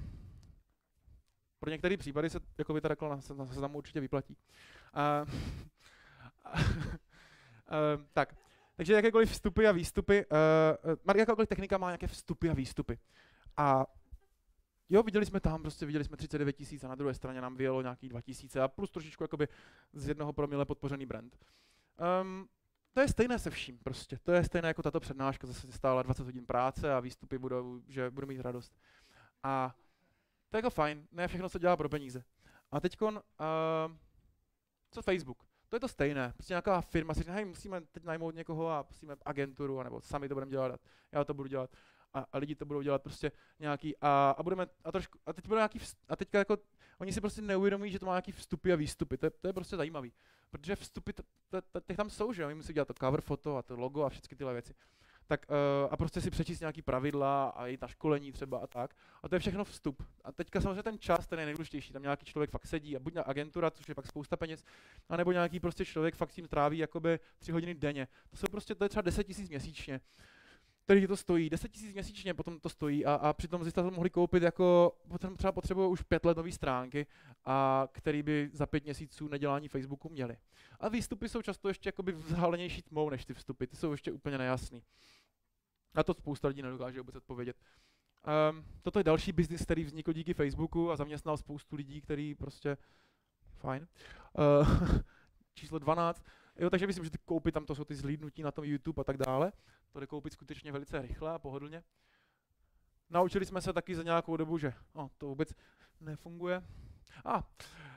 pro některé případy se jako by ta reklama na Seznamu určitě vyplatí. A, a, a, tak. Takže jakékoliv vstupy a výstupy, uh, jakákoliv technika má nějaké vstupy a výstupy. A jo, viděli jsme tam, prostě viděli jsme třicet devět tisíc a na druhé straně nám vyjelo nějaký dva tisíce a plus trošičku jakoby z jednoho promile podpořený brand. Um, to je stejné se vším prostě, to je stejné jako tato přednáška, zase stála dvacet hodin práce a výstupy budou, že budu mít radost. A to je jako fajn, ne všechno se dělá pro peníze. A teďkon, uh, co Facebook? To je to stejné, prostě nějaká firma si říká, hej, musíme teď najmout někoho a musíme agenturu, nebo sami to budeme dělat, já to budu dělat a, a lidi to budou dělat prostě nějaký a, a budeme, a trošku, a teď bude nějaký, vst, a teďka jako, oni si prostě neuvědomí, že to má nějaký vstupy a výstupy, to je, to je prostě zajímavý, protože vstupy, těch tam jsou, že oni musí dělat to cover foto a to logo a všechny tyhle věci. Tak uh, a prostě si přečíst nějaký pravidla a jít na školení třeba a tak. A to je všechno vstup. A teďka samozřejmě ten čas, ten je nejdůležitější. Tam nějaký člověk fakt sedí a buď na agentura, což je pak spousta peněz, anebo nějaký prostě člověk fakt tím tráví jakoby tři hodiny denně. To jsou prostě, to je třeba deset tisíc měsíčně. Který to stojí, deset tisíc měsíčně potom to stojí a, a přitom zjistit, to mohli koupit jako, potom třeba potřebují už pět let nové stránky, a který by za pět měsíců nedělání Facebooku měli. A výstupy jsou často ještě jakoby vzdálenější tmou než ty vstupy, ty jsou ještě úplně nejasný. Na to spousta lidí nedokáže vůbec odpovědět. Um, toto je další biznis, který vznikl díky Facebooku a zaměstnal spoustu lidí, který prostě, fajn. Uh, číslo dvanáct. Jo, takže myslím, že ty koupy tam, to jsou ty zhlídnutí na tom YouTube a tak dále. To jde koupit skutečně velice rychle a pohodlně. Naučili jsme se taky za nějakou dobu, že oh, to vůbec nefunguje. A, ah,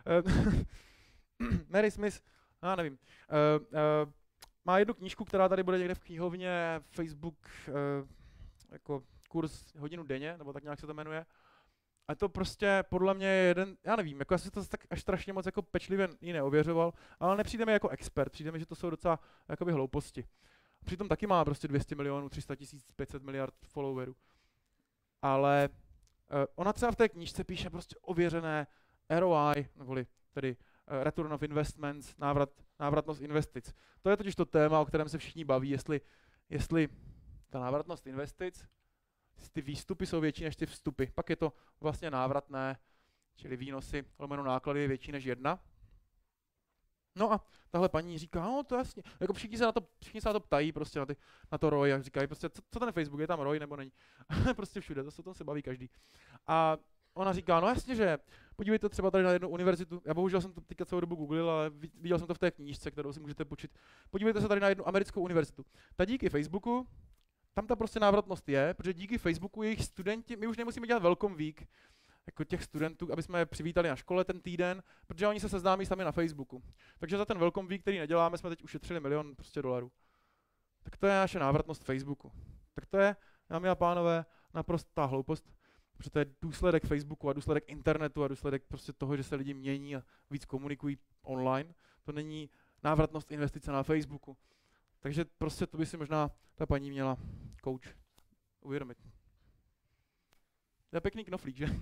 Mary Smith, já nevím, uh, uh, má jednu knížku, která tady bude někde v knihovně, Facebook, uh, jako kurz hodinu denně, nebo tak nějak se to jmenuje. A to prostě podle mě je jeden, já nevím, jako já jsem to tak až strašně moc jako pečlivě ji neověřoval, ale nepřijde mi jako expert, přijde mi, že to jsou docela jakoby hlouposti. Přitom taky má prostě dvě stě milionů, tři sta tisíc, pět set miliard followerů. Ale uh, ona třeba v té knížce píše prostě ověřené R O I, neboli tedy uh, Return of Investments, návrat, návratnost investic. To je totiž to téma, o kterém se všichni baví, jestli, jestli ta návratnost investic, ty výstupy jsou větší než ty vstupy. Pak je to vlastně návratné, čili výnosy lomeno náklady je větší než jedna. No a tahle paní říká, no to jasně, jako všichni se na to, všichni se na to ptají, prostě na, ty, na to R O I a říkají, prostě, co, co ten Facebook, je tam R O I nebo není? Prostě všude, to se o tom se baví každý. A ona říká, no jasně, že podívejte třeba tady na jednu univerzitu, já bohužel jsem to teďka celou dobu googlil, ale viděl jsem to v té knížce, kterou si můžete počít. Podívejte se tady na jednu americkou univerzitu. Ta díky Facebooku, tam ta prostě návratnost je, protože díky Facebooku jejich studenti, my už nemusíme dělat welcome week, jako těch studentů, aby jsme je přivítali na škole ten týden, protože oni se seznámí sami na Facebooku. Takže za ten welcome week, který neděláme, jsme teď ušetřili milion prostě dolarů. Tak to je naše návratnost Facebooku. Tak to je, dámy a pánové, naprostá hloupost, protože to je důsledek Facebooku a důsledek internetu a důsledek prostě toho, že se lidi mění a víc komunikují online. To není návratnost investice na Facebooku. Takže prostě to by si možná ta paní měla coach uvědomit. To je pěkný knoflík, že?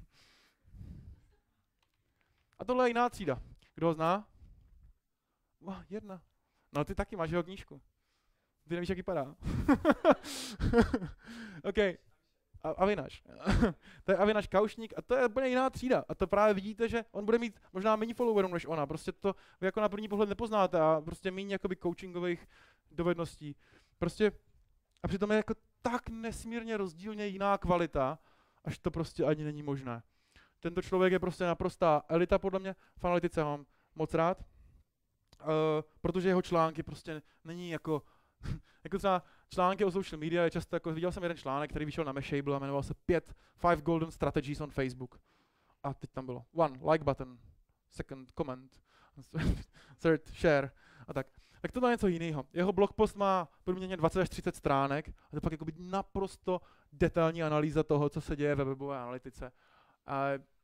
A tohle je jiná třída. Kdo ho zná? Wow, jedna. No ty taky máš jeho knížku. Ty nevíš, jak vypadá. OK. A Avinaš. To je Avinaš Kaušník a to je úplně jiná třída. A to právě vidíte, že on bude mít možná méně followerů než ona. Prostě to vy jako na první pohled nepoznáte a prostě méně jakoby coachingových dovedností. Prostě a přitom je jako tak nesmírně rozdílně jiná kvalita, až to prostě ani není možné. Tento člověk je prostě naprostá elita podle mě, v analytice mám moc rád, uh, protože jeho články prostě není jako, jako třeba články o social media je často jako, viděl jsem jeden článek, který vyšel na Mashable a jmenoval se pět Five Golden Strategies on Facebook. A teď tam bylo one, like button, second, comment, third, share a tak. Tak to je něco jiného. Jeho blogpost má průměrně dvacet až třicet stránek a to je pak jako naprosto detailní analýza toho, co se děje ve webové analytice. A,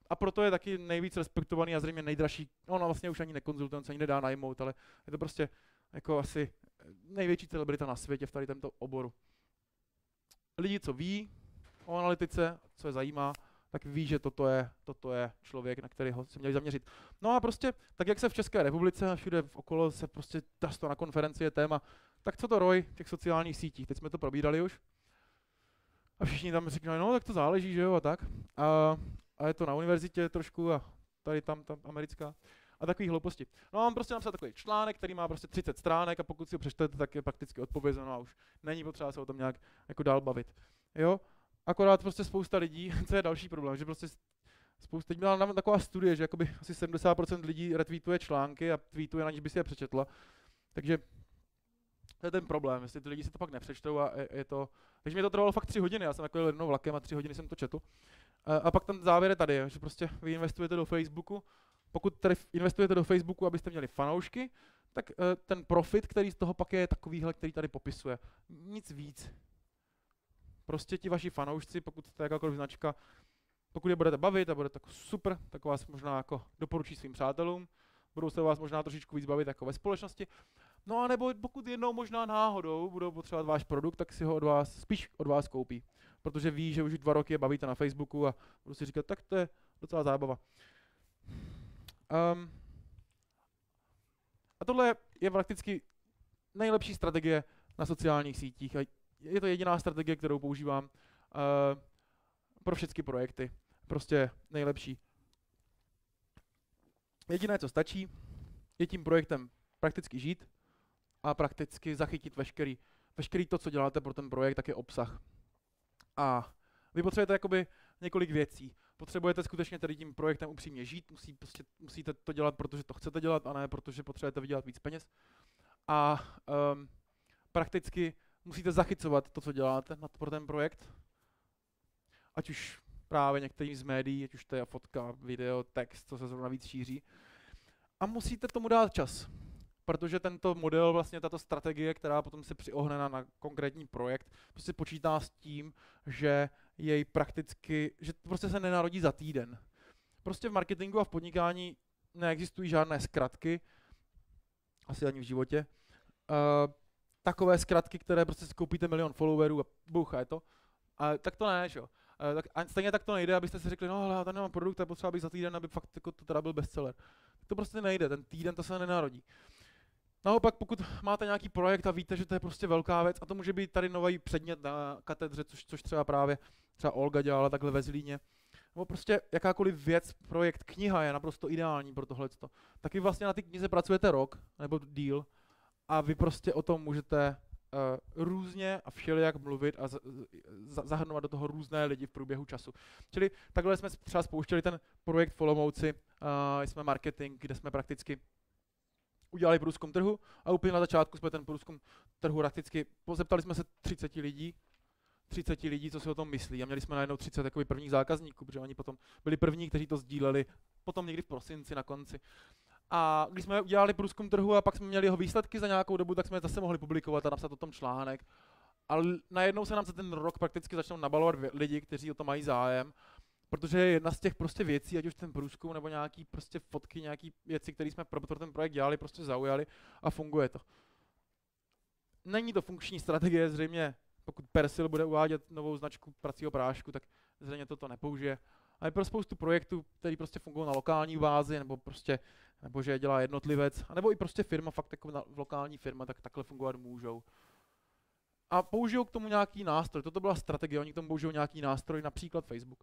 a proto je taky nejvíc respektovaný a zřejmě nejdražší. On vlastně už ani nekonzultuje, on se ani nedá najmout, ale je to prostě jako asi největší celebrita na světě v tady tomto oboru. Lidi, co ví o analytice, co je zajímá, tak ví, že toto je, toto je člověk, na kterého se měli zaměřit. No a prostě, tak jak se v České republice a všude okolo se prostě často na konferenci je téma, tak co to R O I těch sociálních sítích, teď jsme to probírali už. A všichni tam říkají, no tak to záleží, že jo, a tak. A, a je to na univerzitě trošku a tady tam, tam americká. A takový hlouposti. No a on prostě napsal takový článek, který má prostě třicet stránek a pokud si ho přečtete, tak je prakticky odpovězeno a už není potřeba se o tom nějak jako dál bavit. Jo? Akorát prostě spousta lidí, co je další problém, že prostě spousta, teď byla taková studie, že jakoby asi sedmdesát procent lidí retweetuje články a tweetuje, aniž by si je přečetla. Takže to je ten problém, jestli ty lidi si to pak nepřečtou a je, je to... Takže mě to trvalo fakt tři hodiny, já jsem jako jel jednou vlakem a tři hodiny jsem to četl. A, a pak ten závěr je tady, že prostě vy investujete do Facebooku, pokud tady investujete do Facebooku, abyste měli fanoušky, tak uh, ten profit, který z toho pak je, je takovýhle, který tady popisuje. Nic víc. Prostě ti vaši fanoušci, pokud jste jakákoliv značka, pokud je budete bavit a bude tak super, tak vás možná jako doporučí svým přátelům, budou se vás možná trošičku víc bavit jako ve společnosti. No a nebo pokud jednou možná náhodou budou potřebovat váš produkt, tak si ho od vás, spíš od vás koupí. Protože ví, že už dva roky je bavíte na Facebooku a budu si říkat, tak to je docela zábava. Um, a tohle je prakticky nejlepší strategie na sociálních sítích a je to jediná strategie, kterou používám uh, pro všechny projekty. Prostě nejlepší. Jediné, co stačí, je tím projektem prakticky žít a prakticky zachytit veškerý, veškerý to, co děláte pro ten projekt, tak je obsah. A vy potřebujete jakoby několik věcí. Potřebujete skutečně tady tím projektem upřímně žít, musí, prostě, musíte to dělat, protože to chcete dělat, a ne protože potřebujete vydělat víc peněz. A um, prakticky musíte zachycovat to, co děláte pro ten projekt. Ať už právě některý z médií, ať už to je fotka, video, text, co se zrovna víc šíří. A musíte tomu dát čas. Protože tento model, vlastně tato strategie, která potom se přiohne na, na konkrétní projekt, prostě počítá s tím, že jej prakticky, že prostě se nenarodí za týden. Prostě v marketingu a v podnikání neexistují žádné zkratky, asi ani v životě. Uh, takové zkratky, které prostě si koupíte milion followerů a buch, a je to. Uh, tak to ne, že jo. Uh, tak, a stejně tak to nejde, abyste si řekli, no hele, já tady nemám produkt, a potřeba bych za týden, aby fakt jako to teda byl bestseller. Tak to prostě nejde, ten týden to se nenarodí. Naopak, pokud máte nějaký projekt a víte, že to je prostě velká věc, a to může být tady nový předmět na katedře, což, což třeba právě třeba Olga dělala takhle ve Zlíně, nebo prostě jakákoliv věc, projekt, kniha je naprosto ideální pro tohleto. Tak vy vlastně na té knize pracujete rok, nebo díl, a vy prostě o tom můžete uh, různě a všelijak mluvit a z, z, zahrnovat do toho různé lidi v průběhu času. Čili takhle jsme třeba spouštěli ten projekt v Olomouci, uh, jsme marketing, kde jsme prakticky udělali průzkum trhu a úplně na začátku jsme ten průzkum trhu prakticky, zeptali jsme se třicet lidí, třicet lidí, co si o tom myslí, a měli jsme najednou třicet takových prvních zákazníků, protože oni potom byli první, kteří to sdíleli, potom někdy v prosinci na konci. A když jsme udělali průzkum trhu a pak jsme měli jeho výsledky za nějakou dobu, tak jsme je zase mohli publikovat a napsat o tom článek. Ale najednou se nám za ten rok prakticky začnou nabalovat lidi, kteří o to mají zájem. Protože je jedna z těch prostě věcí, ať už ten průzkum nebo nějaký prostě fotky, nějaký věci, které jsme pro ten projekt dělali, prostě zaujali a funguje to. Není to funkční strategie, zřejmě pokud Persil bude uvádět novou značku pracího prášku, tak zřejmě toto nepoužije. Ale pro spoustu projektů, které prostě fungují na lokální bázi, nebo prostě, nebo že je dělá jednotlivec, anebo i prostě firma, fakt jako na, lokální firma, tak takhle fungovat můžou. A použijou k tomu nějaký nástroj, toto byla strategie, oni k tomu použijou nějaký nástroj, například Facebook.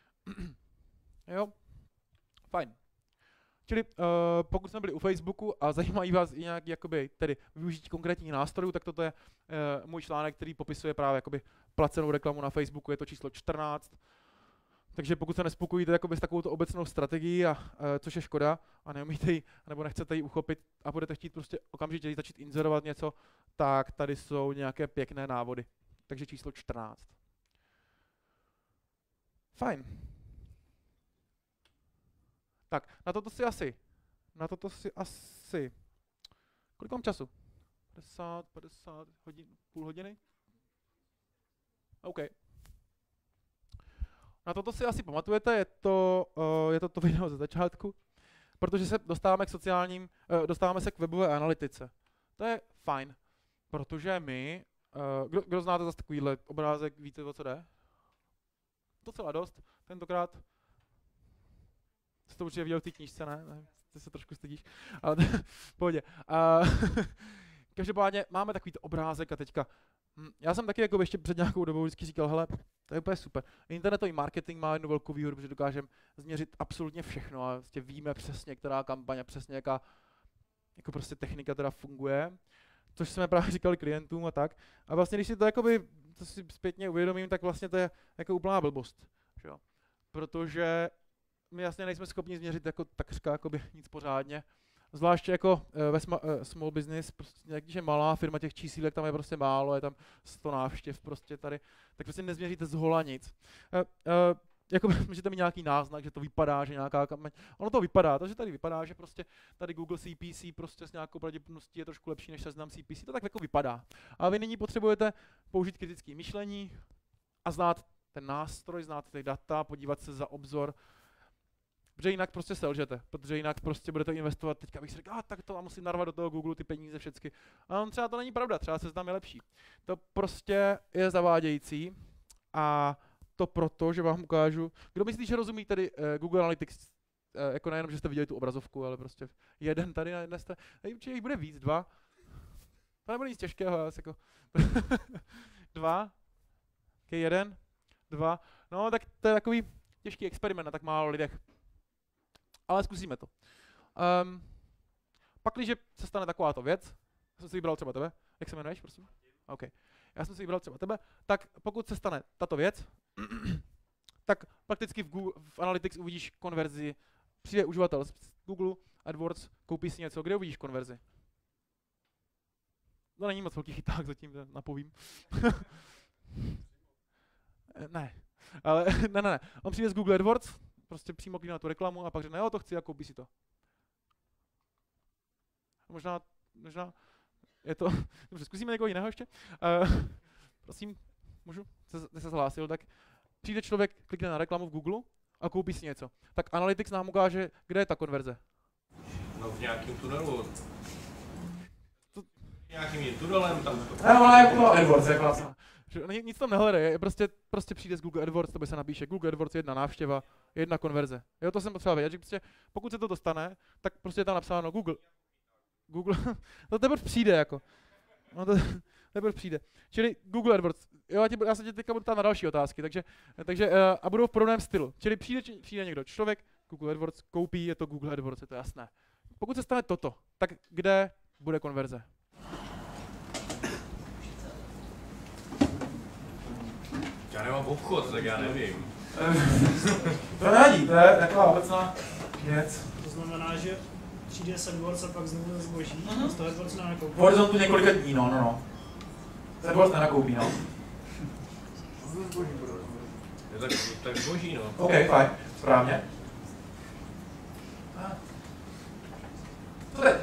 Jo, fajn. Čili uh, pokud jsme byli u Facebooku a zajímají vás i nějaký jakoby, tedy využití konkrétních nástrojů, tak toto je uh, můj článek, který popisuje právě jakoby placenou reklamu na Facebooku, je to číslo čtrnáct. Takže pokud se nespokojíte jakoby s takovou obecnou strategií, a, uh, což je škoda, a neumíte ji, nebo nechcete ji uchopit a budete chtít prostě okamžitě začít inzerovat něco, tak tady jsou nějaké pěkné návody. Takže číslo čtrnáct. Fajn. Tak, na toto si asi, na toto si asi, kolik mám času? padesát, padesát hodin, půl hodiny? OK. A toto si asi pamatujete, je to, uh, je to to video ze začátku, protože se dostáváme k sociálním, uh, dostáváme se k webové analytice. To je fajn, protože my, uh, kdo, kdo znáte zase takovýhle obrázek, víte, o co jde? Docela dost, tentokrát jsi to určitě viděl v té knížce, ne? ne? Ty se trošku stydíš, ale v pohodě. Uh, každopádně máme takovýto obrázek a teďka, hm, já jsem taky jako ještě před nějakou dobou vždycky říkal, hele, to je úplně super. Internetový marketing má jednu velkou výhodu, protože dokážeme změřit absolutně všechno a vlastně víme přesně, která kampaně, přesně jaká jako prostě technika teda funguje, což jsme právě říkali klientům a tak. A vlastně když si to jakoby, to si zpětně uvědomím, tak vlastně to je jako úplná blbost, že jo? Protože my jasně nejsme schopni změřit jako takřka jakoby nic pořádně. Zvláště jako uh, ve sma, uh, small business, prostě, když je malá firma, těch čísílek tam je prostě málo, je tam sto návštěv prostě tady, tak prostě nezměříte zhola nic. Uh, uh, jako můžete mít nějaký náznak, že to vypadá, že nějaká kampaň, ono to vypadá, takže tady vypadá, že prostě tady Google C P C prostě s nějakou pravděpodobností je trošku lepší než seznam C P C, to tak jako vypadá. A vy nyní potřebujete použít kritické myšlení a znát ten nástroj, znát ty data, podívat se za obzor, protože jinak prostě selžete, protože jinak prostě budete investovat, teďka bych si řekl, ah, tak to a musím narvat do toho Google ty peníze všechny. A on třeba to není pravda, třeba seznam je lepší. To prostě je zavádějící a to proto, že vám ukážu, kdo myslí, že rozumí tady uh, Google Analytics, uh, jako nejenom, že jste viděli tu obrazovku, ale prostě jeden tady na jedné straně, určitě jich bude víc, dva. To nebude nic těžkého, jako dva, okay, jeden, dva, no tak to je takový těžký experiment na tak málo lidech. Ale zkusíme to. Um, pak, když se stane takováto věc, já jsem si vybral třeba tebe, jak se jmenuješ, prosím? OK. Já jsem si vybral třeba tebe, tak pokud se stane tato věc, tak prakticky v, Google, v Analytics uvidíš konverzi, přijde uživatel z Google, AdWords, koupí si něco, kde uvidíš konverzi? To není moc velký chyták, zatím napovím. ne, ale ne, ne, ne. On přijde z Google AdWords, prostě přímo klikne na tu reklamu a pak řekne, jo, to chci a koupí si to. Možná, možná je to, dobře, zkusíme někoho jiného ještě. Uh, prosím, můžu? Ty se zhlásil, tak přijde člověk, klikne na reklamu v Google a koupí si něco. Tak Analytics nám ukáže, kde je ta konverze. No v nějakým tunelu. To... Nějakým tunelem tam. Ne, ona je to AdWords, jak vlastně. Nic tam nehledej, je prostě, prostě přijde z Google AdWords, to by se napíše Google AdWords jedna návštěva, jedna konverze. Jo, to jsem potřeba vědět, že prostě pokud se to dostane, tak prostě je tam napsáno Google. Google, to teprve přijde jako. No to teprve přijde. Čili Google AdWords, jo, já, tě, já se tě teďka budu ptát na další otázky, takže, takže uh, a budou v podobném stylu. Čili přijde, přijde někdo, člověk, Google AdWords, koupí, je to Google AdWords, je to jasné. Pokud se stane toto, tak kde bude konverze? Já nemám obchod, tak já nevím. To nevadí, to je taková obecná věc. To znamená, že přijde z AdWords a pak znovu ze zboží, uh-huh. Z toho AdWords nenakoupí. V horizontu několika dní, no, no, no. Z AdWords nenakoupí, no. Je tak, tak zboží, no. OK, fajn, správně. Co teď?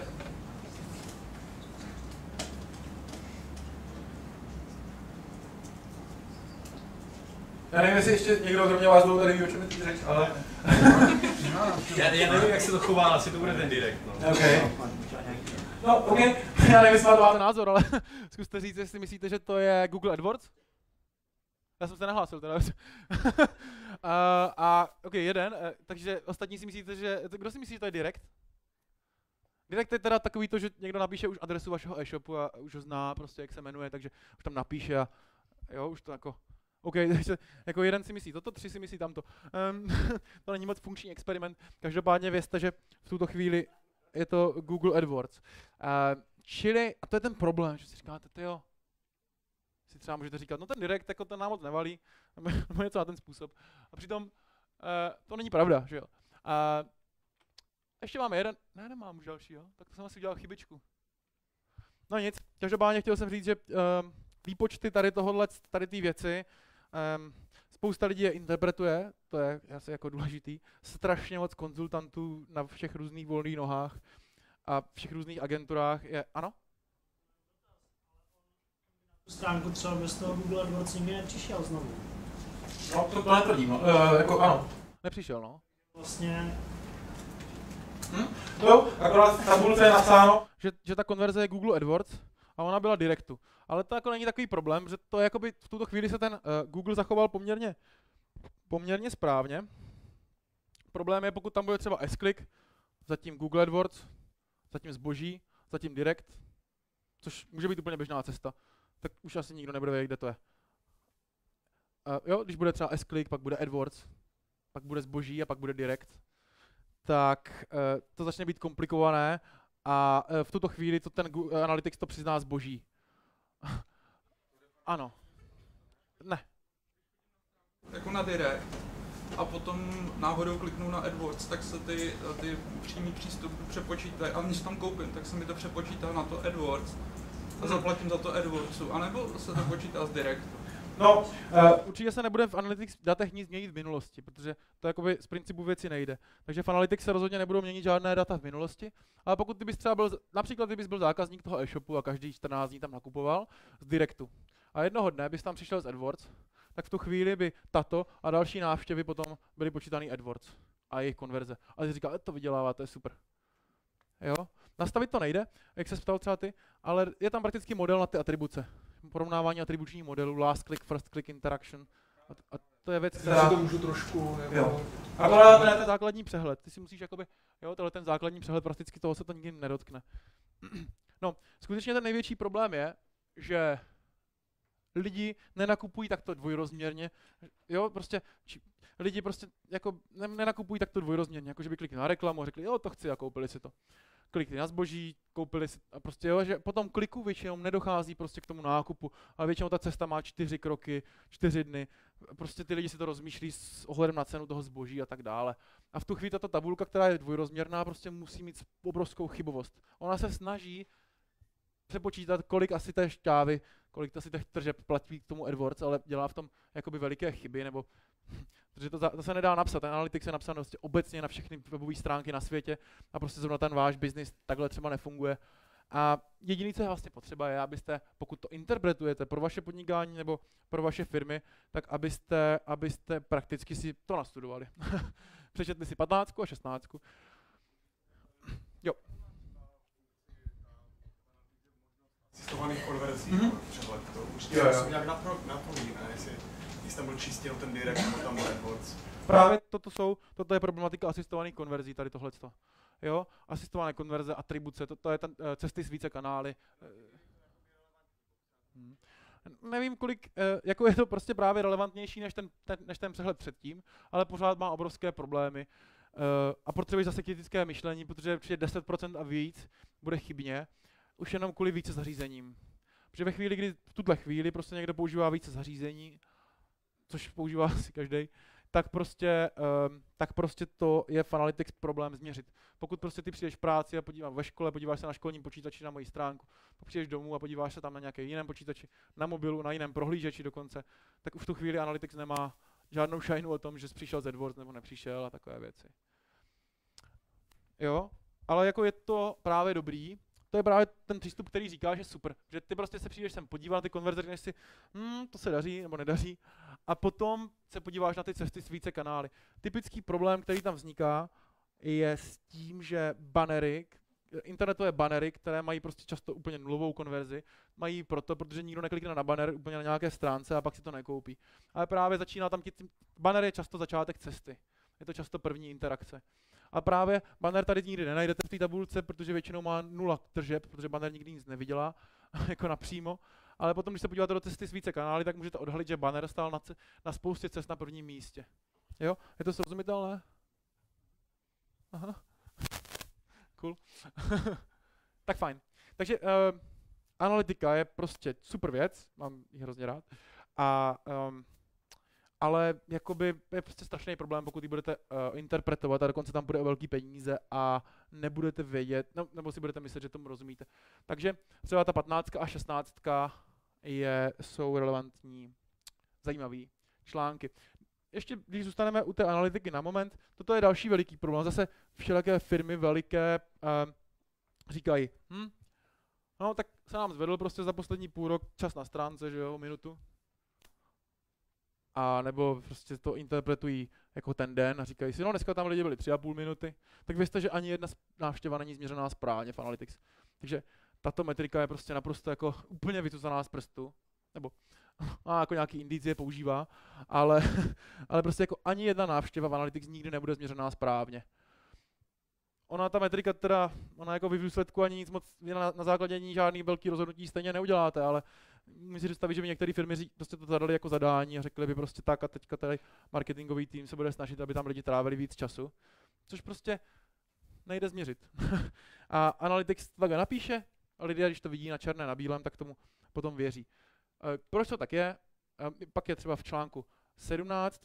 Já nevím, jestli ještě někdo kromě vás dlouho tady ví, o čem je teď řeč, ale... já, já nevím, jak se to chová, asi to bude ten direkt, no. OK. No, OK, já nevím, jestli máte názor, ale zkuste říct, jestli myslíte, že to je Google AdWords? Já jsem se nahlásil teda. a, a, OK, jeden, takže ostatní si myslíte, že... Kdo si myslí, že to je direct? Direct je teda takový to, že někdo napíše už adresu vašeho e-shopu a už ho zná, prostě jak se jmenuje, takže už tam napíše a jo, už to jako... OK, takže jako jeden si myslí toto, tři si myslí tamto. Um, to není moc funkční experiment, každopádně vězte, že v tuto chvíli je to Google AdWords. Uh, čili, a to je ten problém, že si říkáte, tyjo, si třeba můžete říkat, no ten direct, jako ten nám moc nevalí, nebo něco na ten způsob. A přitom uh, to není pravda, že jo. Uh, ještě máme jeden, ne, nemám už další, jo, tak to jsem asi udělal chybičku. No nic, každopádně chtěl jsem říct, že uh, výpočty tady tohohle, tady té věci, um, spousta lidí je interpretuje, to je asi jako důležitý, strašně moc konzultantů na všech různých volných nohách a všech různých agenturách je, ano? Stránku třeba bez toho Google AdWords nikdy nepřišel znovu. No, to, to netvrdím, no. Uh, jako ano. Nepřišel, no. Vlastně Hm? Jo, akorát v tabulce je napsáno, že, že ta konverze je Google AdWords a ona byla direktu. Ale to jako není takový problém, že to jakoby v tuto chvíli se ten uh, Google zachoval poměrně, poměrně správně. Problém je, pokud tam bude třeba S-click, zatím Google AdWords, zatím zboží, zatím direct, což může být úplně běžná cesta, tak už asi nikdo nebude vědět, kde to je. Uh, jo, když bude třeba S-click, pak bude AdWords, pak bude zboží a pak bude direct, tak uh, to začne být komplikované a uh, v tuto chvíli to ten Google Analytics to přizná zboží. Ano. Ne. Jako na direct a potom náhodou kliknu na AdWords, tak se ty, ty přímý přístupy přepočítají a když tam koupím, tak se mi to přepočítá na to AdWords a zaplatím za to AdWordsu, anebo se to počítá z directu. No, uh, určitě se nebude v Analytics datech nic měnit v minulosti, protože to jakoby z principu věci nejde. Takže v Analytics se rozhodně nebudou měnit žádné data v minulosti, ale pokud ty bys třeba byl, například kdybys byl zákazník toho e-shopu a každý čtrnáct dní tam nakupoval z directu a jednoho dne bys tam přišel z AdWords, tak v tu chvíli by tato a další návštěvy potom byly počítaný AdWords a jejich konverze. A ty říkal, to vydělává, to je super. Jo? Nastavit to nejde, jak se ptal třeba ty, ale je tam prakticky model na ty atribuce. Porovnávání atribučních modelů, last click, first click interaction. A, t- a to je věc, která... to můžu trošku... Jo. Akorát to je ten základní přehled. Ty si musíš jakoby, jo, tohle ten základní přehled, prakticky toho se to nikdy nedotkne. No, skutečně ten největší problém je, že lidi nenakupují takto dvojrozměrně, jo, prostě, či, lidi prostě jako ne, nenakupují takto dvojrozměrně, jako že by klikli na reklamu a řekli, jo, to chci a koupili si to. Klikli na zboží, koupili si a prostě jo, že po tom kliku většinou nedochází prostě k tomu nákupu, ale většinou ta cesta má čtyři kroky, čtyři dny, prostě ty lidi si to rozmýšlí s ohledem na cenu toho zboží a tak dále. A v tu chvíli tato tabulka, která je dvojrozměrná, prostě musí mít obrovskou chybovost. Ona se snaží přepočítat, kolik asi té šťávy, kolik asi těch tržeb platí k tomu AdWords, ale dělá v tom jakoby veliké chyby, nebo protože to, za, to se nedá napsat, ten Analytics je napsán prostě obecně na všechny webové stránky na světě a prostě zrovna ten váš biznis takhle třeba nefunguje. A jediné, co je vlastně potřeba, je, abyste, pokud to interpretujete pro vaše podnikání nebo pro vaše firmy, tak abyste, abyste prakticky si to nastudovali. Přečetli si patnáctku a šestnáctku. Jo. Asistovaných konverzí, Mhm. přehled to určitě Jo, jo. se nějak napro- napoví, ne? Jestli, jestli tam byl čistě ten direct nebo tam byl AdWords. Právě toto jsou, toto je problematika asistovaných konverzí, tady tohleto. Jo, asistované konverze, atribuce, to, to je ten, uh, cesty s více kanály. Hmm. Nevím, kolik, uh, jako je to prostě právě relevantnější než ten, ten, než ten přehled předtím, ale pořád má obrovské problémy. Uh, a potřebuješ zase kritické myšlení, protože přijde deset procent a víc bude chybně, už jenom kvůli více zařízením. Protože ve chvíli, kdy v tuhle chvíli prostě někdo používá více zařízení, což používá asi každý, tak prostě, um, tak prostě to je v Analytics problém změřit. Pokud prostě ty přijdeš v práci a podíváš ve škole, podíváš se na školním počítači na moji stránku, pak přijdeš domů a podíváš se tam na nějaké jiném počítači, na mobilu, na jiném prohlížeči dokonce, tak už v tu chvíli Analytics nemá žádnou šajnu o tom, že jsi přišel z AdWords nebo nepřišel a takové věci. Jo, ale jako je to právě dobrý, to je právě ten přístup, který říká, že super, že ty prostě se přijdeš sem podívat na ty konverze, řekneš si, hm, to se daří nebo nedaří, a potom se podíváš na ty cesty s více kanály. Typický problém, který tam vzniká, je s tím, že bannery, internetové bannery, které mají prostě často úplně nulovou konverzi, mají proto, protože nikdo neklikne na banner úplně na nějaké stránce a pak si to nekoupí. Ale právě začíná tam, tím, banner je často začátek cesty. Je to často první interakce. A právě banner tady nikdy nenajdete v té tabulce, protože většinou má nula tržeb, protože banner nikdy nic nevydělá, jako napřímo. Ale potom, když se podíváte do cesty s více kanály, tak můžete odhalit, že banner stál na, na spoustě cest na prvním místě. Jo? Je to srozumitelné? Aha. Cool. Tak fajn. Takže uh, analytika je prostě super věc, mám ji hrozně rád. A um, ale jakoby je prostě strašný problém, pokud ji budete uh, interpretovat a dokonce tam bude o velký peníze a nebudete vědět, no, nebo si budete myslet, že tomu rozumíte. Takže třeba ta patnáctka a šestnáctka je, jsou relevantní, zajímavý články. Ještě když zůstaneme u té analytiky na moment, toto je další veliký problém. Zase všelijaké firmy veliké uh, říkají, hm, no tak se nám zvedl prostě za poslední půl rok čas na stránce, že jo, minutu. a nebo prostě to interpretují jako ten den a říkají si, no dneska tam lidi byli tři a půl minuty, tak vězte, že ani jedna návštěva není změřená správně v Analytics. Takže tato metrika je prostě naprosto jako úplně vycucaná z prstu, nebo a jako nějaký indicie používá, ale, ale prostě jako ani jedna návštěva v Analytics nikdy nebude změřená správně. Ona ta metrika teda, ona jako vy v důsledku ani nic moc, na, na základě ní žádný velký rozhodnutí stejně neuděláte, ale můžu si představit, že by některé firmy řík, prostě to zadali jako zadání a řekli by prostě tak a teďka tady marketingový tým se bude snažit, aby tam lidi trávili víc času, což prostě nejde změřit. A Analytics tak napíše a lidé, když to vidí na černé na bílém, tak tomu potom věří. E, proč to tak je? E, pak je třeba v článku sedmnáct,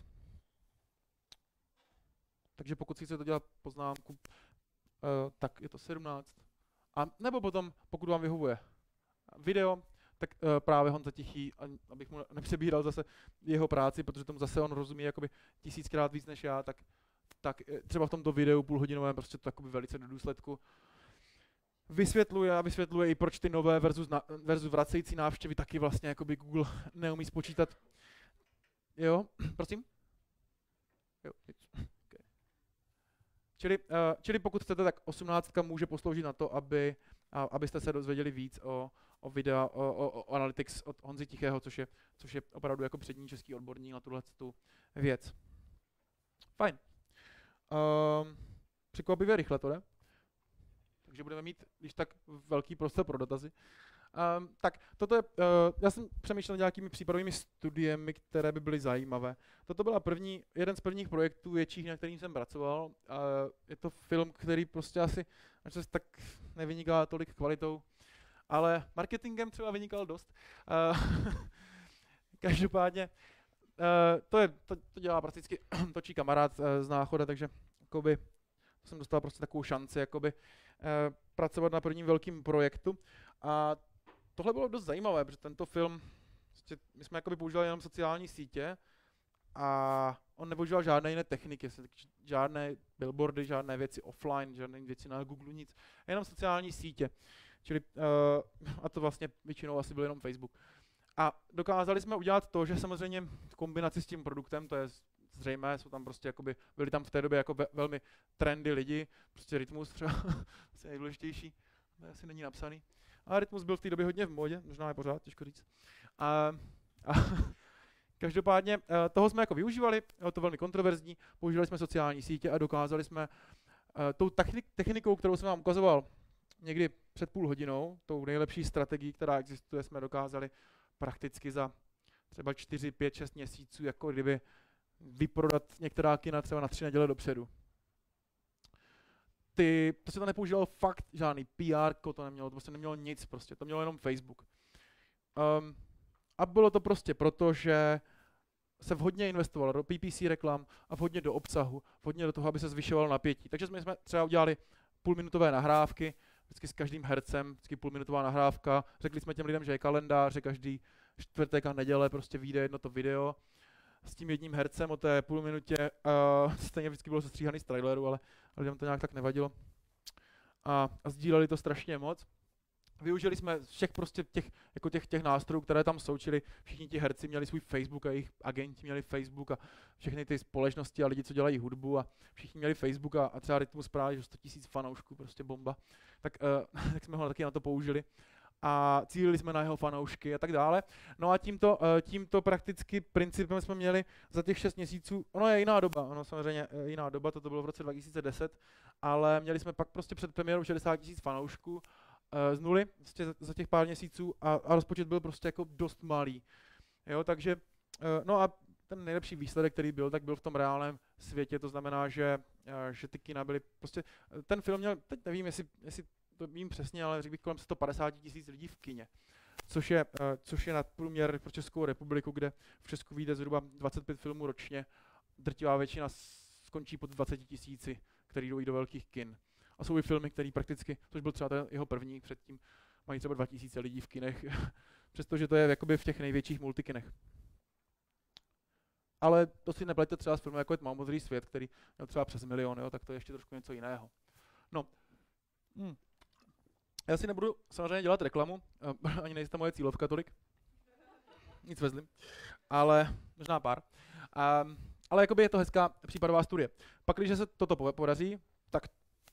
takže pokud si chcete dělat poznámku, e, tak je to sedmnáct. A nebo potom, pokud vám vyhovuje video, tak uh, právě Honza Tichý, abych mu nepřebíral zase jeho práci, protože tomu zase on rozumí jakoby tisíckrát víc než já, tak, tak třeba v tomto videu půlhodinovém prostě to jakoby velice do důsledku vysvětluje a vysvětluje i proč ty nové versus, na, versus vracející návštěvy taky vlastně jakoby Google neumí spočítat. Jo, prosím? Jo, okay. Čili, uh, čili pokud chcete, tak osmnáctka může posloužit na to, aby, a, abyste se dozvěděli víc o o videa, o, o, o Analytics od Honzy Tichého, což je, což je opravdu jako přední český odborník na tuhle tu věc. Fajn. Um, překvapivě rychle to jde. Takže budeme mít, když tak, velký prostor pro dotazy. Um, tak toto je, uh, já jsem přemýšlel nějakými případovými studiemi, které by byly zajímavé. Toto byla první, jeden z prvních projektů větších, na kterým jsem pracoval. Uh, je to film, který prostě asi se tak nevyniká tolik kvalitou, ale marketingem třeba vynikal dost. Uh, každopádně uh, to, je, to, to dělá prakticky, točí kamarád uh, z Náchoda, takže jakoby, jsem dostal prostě takovou šanci jakoby, uh, pracovat na prvním velkém projektu. A tohle bylo dost zajímavé, protože tento film, prostě, my jsme jakoby používali jenom sociální sítě a on nepoužíval žádné jiné techniky, žádné billboardy, žádné věci offline, žádné věci na Google, nic, jenom sociální sítě. Čili, uh, a to vlastně většinou asi byl jenom Facebook. A dokázali jsme udělat to, že samozřejmě v kombinaci s tím produktem, to je zřejmé, jsou tam prostě jakoby, byli tam v té době jako ve, velmi trendy lidi, prostě Rytmus třeba, asi nejdůležitější, to asi není napsaný. A Rytmus byl v té době hodně v módě, možná je pořád, těžko říct. A, a každopádně uh, toho jsme jako využívali, bylo to velmi kontroverzní, používali jsme sociální sítě a dokázali jsme uh, tou technik, technikou, kterou jsem vám ukazoval, někdy před půl hodinou, tou nejlepší strategií, která existuje, jsme dokázali prakticky za třeba čtyři, pět, šest měsíců, jako kdyby vyprodat některá kina třeba na tři neděle dopředu. Ty, to se to nepoužívalo fakt žádný P R, to nemělo, to prostě nemělo nic prostě, to mělo jenom Facebook. Um, a bylo to prostě proto, že se vhodně investovalo do P P C reklam a vhodně do obsahu, vhodně do toho, aby se zvyšovalo napětí. Takže jsme, jsme třeba udělali půlminutové nahrávky, vždycky s každým hercem, vždycky půlminutová nahrávka. Řekli jsme těm lidem, že je kalendář, že každý čtvrtek a neděle prostě vyjde jedno to video s tím jedním hercem o té půl minutě. Uh, stejně vždycky bylo sestříhaný z traileru, ale lidem to nějak tak nevadilo. A, a sdíleli to strašně moc. Využili jsme všech prostě těch, jako těch, těch nástrojů, které tam jsou, čili všichni ti herci měli svůj Facebook a jejich agenti měli Facebook a všechny ty společnosti a lidi, co dělají hudbu a všichni měli Facebook a, a třeba Rytmus právě, že sto tisíc fanoušků, prostě bomba. Tak, uh, tak jsme ho taky na to použili a cílili jsme na jeho fanoušky a tak dále. No a tímto, uh, tímto prakticky principem jsme měli za těch šest měsíců, ono je jiná doba, ono samozřejmě je jiná doba, toto bylo v roce dva tisíce deset, ale měli jsme pak prostě před premiérou šedesát tisíc fanoušků, z nuly prostě za těch pár měsíců a, a rozpočet byl prostě jako dost malý. Jo, takže, no a ten nejlepší výsledek, který byl, tak byl v tom reálném světě, to znamená, že, že ty kina byly prostě, ten film měl, teď nevím, jestli, jestli to vím přesně, ale řekl bych kolem sto padesát tisíc lidí v kině, což je, což je nadprůměr pro Českou republiku, kde v Česku vyjde zhruba dvacet pět filmů ročně, drtivá většina skončí pod dvacet tisíci, který jdou i do velkých kin. A jsou i filmy, které prakticky, což byl třeba ten jeho první, předtím mají třeba dva tisíce lidí v kinech, přestože to je jakoby v těch největších multikinech. Ale to si nepleťte třeba s filmem jako je Tma modrý svět, který měl třeba přes milion, jo, tak to je ještě trošku něco jiného. No, hmm. Já si nebudu samozřejmě dělat reklamu, ani nejste moje cílovka tolik. nic vezli, ale možná pár. Um, ale jakoby je to hezká případová studie. Pak, když se toto podaří, tak,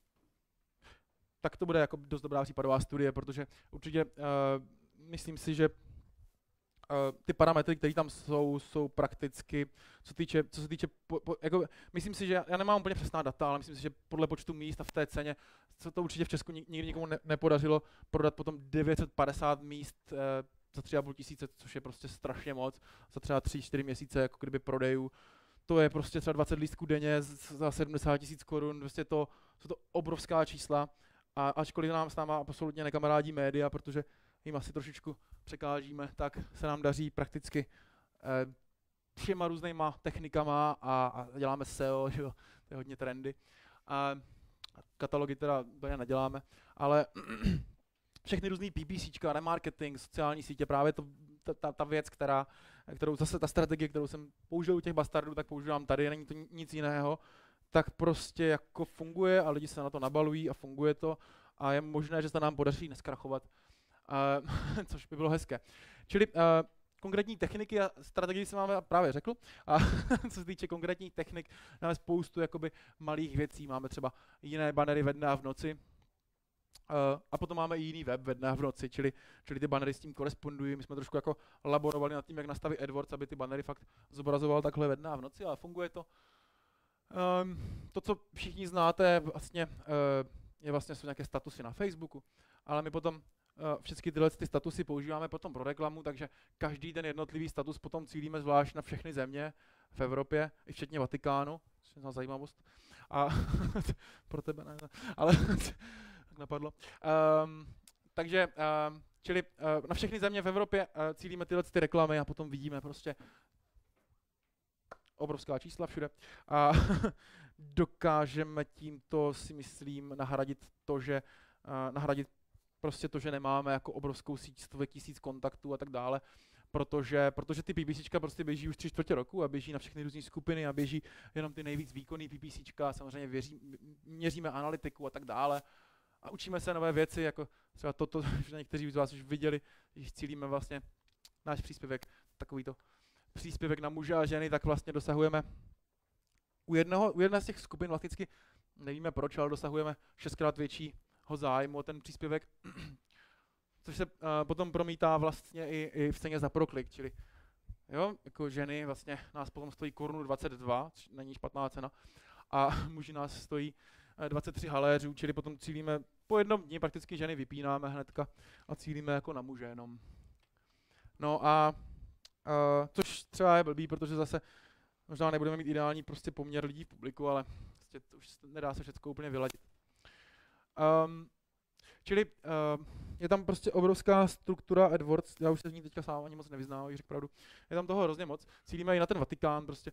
tak to bude jako dost dobrá případová studie, protože určitě uh, myslím si, že Uh, ty parametry, které tam jsou, jsou prakticky, co, týče, co se týče, po, po, jako, myslím si, že já, já nemám úplně přesná data, ale myslím si, že podle počtu míst a v té ceně se to určitě v Česku nikdy nikomu ne, nepodařilo prodat potom devět set padesát míst uh, za tři a půl tisíce, což je prostě strašně moc, za třeba tři čtyři měsíce jako kdyby prodejů. To je prostě třeba dvacet lístků denně za sedmdesát tisíc korun, prostě to, jsou to obrovská čísla a ačkoliv nám s náma absolutně nekamarádí média, protože jim asi trošičku překážíme, tak se nám daří prakticky eh, všema různýma technikama a, a děláme S E O, že jo, to je hodně trendy. A katalogy teda to neděláme, ale všechny různý PPCčka, remarketing, sociální sítě, právě to, ta, ta, ta věc, která, kterou zase ta strategie, kterou jsem použil u těch bastardů, tak používám tady, není to nic jiného, tak prostě jako funguje a lidi se na to nabalují a funguje to a je možné, že se nám podaří neskrachovat. Uh, což by bylo hezké. Čili uh, konkrétní techniky a strategii jsem vám právě řekl. A co se týče konkrétních technik, máme spoustu jakoby malých věcí. Máme třeba jiné bannery ve dne a v noci. Uh, a potom máme i jiný web ve dne a v noci, čili, čili ty bannery s tím korespondují. My jsme trošku jako laborovali nad tím, jak nastavit AdWords, aby ty bannery fakt zobrazoval takhle ve dne a v noci, ale funguje to. Um, to, co všichni znáte, vlastně, uh, je vlastně jsou nějaké statusy na Facebooku, ale my potom Uh, všechny tyhle ty statusy používáme potom pro reklamu, takže každý ten jednotlivý status potom cílíme zvlášť na všechny země v Evropě, i včetně Vatikánu, což je zajímavost. A pro tebe ne, ale tak napadlo. Um, takže, um, čili uh, na všechny země v Evropě uh, cílíme tyhle ty reklamy a potom vidíme prostě obrovská čísla všude. A dokážeme tímto, si myslím, nahradit to, že uh, nahradit prostě to, že nemáme jako obrovskou síť stovek tisíc kontaktů a tak dále, protože, protože ty PPCčka prostě běží už tři čtvrtě roku a běží na všechny různé skupiny a běží jenom ty nejvíc výkonný PPCčka, samozřejmě věří, měříme analytiku a tak dále a učíme se nové věci, jako třeba toto, že někteří z vás už viděli, když cílíme vlastně náš příspěvek, takovýto příspěvek na muže a ženy, tak vlastně dosahujeme u, jednoho, u jedné z těch skupin vlastně nevíme proč, ale dosahujeme šestkrát větší zájmu o ten příspěvek, což se uh, potom promítá vlastně i, i v ceně za proklik, čili jo, jako ženy vlastně nás potom stojí korunu dvacet dva, což není špatná cena, a muži nás stojí uh, dvacet tři haléřů, čili potom cílíme, po jednom dni prakticky ženy vypínáme hnedka a cílíme jako na muže jenom. No a uh, což třeba je blbý, protože zase možná nebudeme mít ideální prostě poměr lidí v publiku, ale prostě to už nedá se všechno úplně vyladit. Um, čili uh, je tam prostě obrovská struktura AdWords, já už se z ní teďka sám ani moc nevyznám, když řekl pravdu. Je tam toho hrozně moc, cílíme i na ten Vatikán prostě,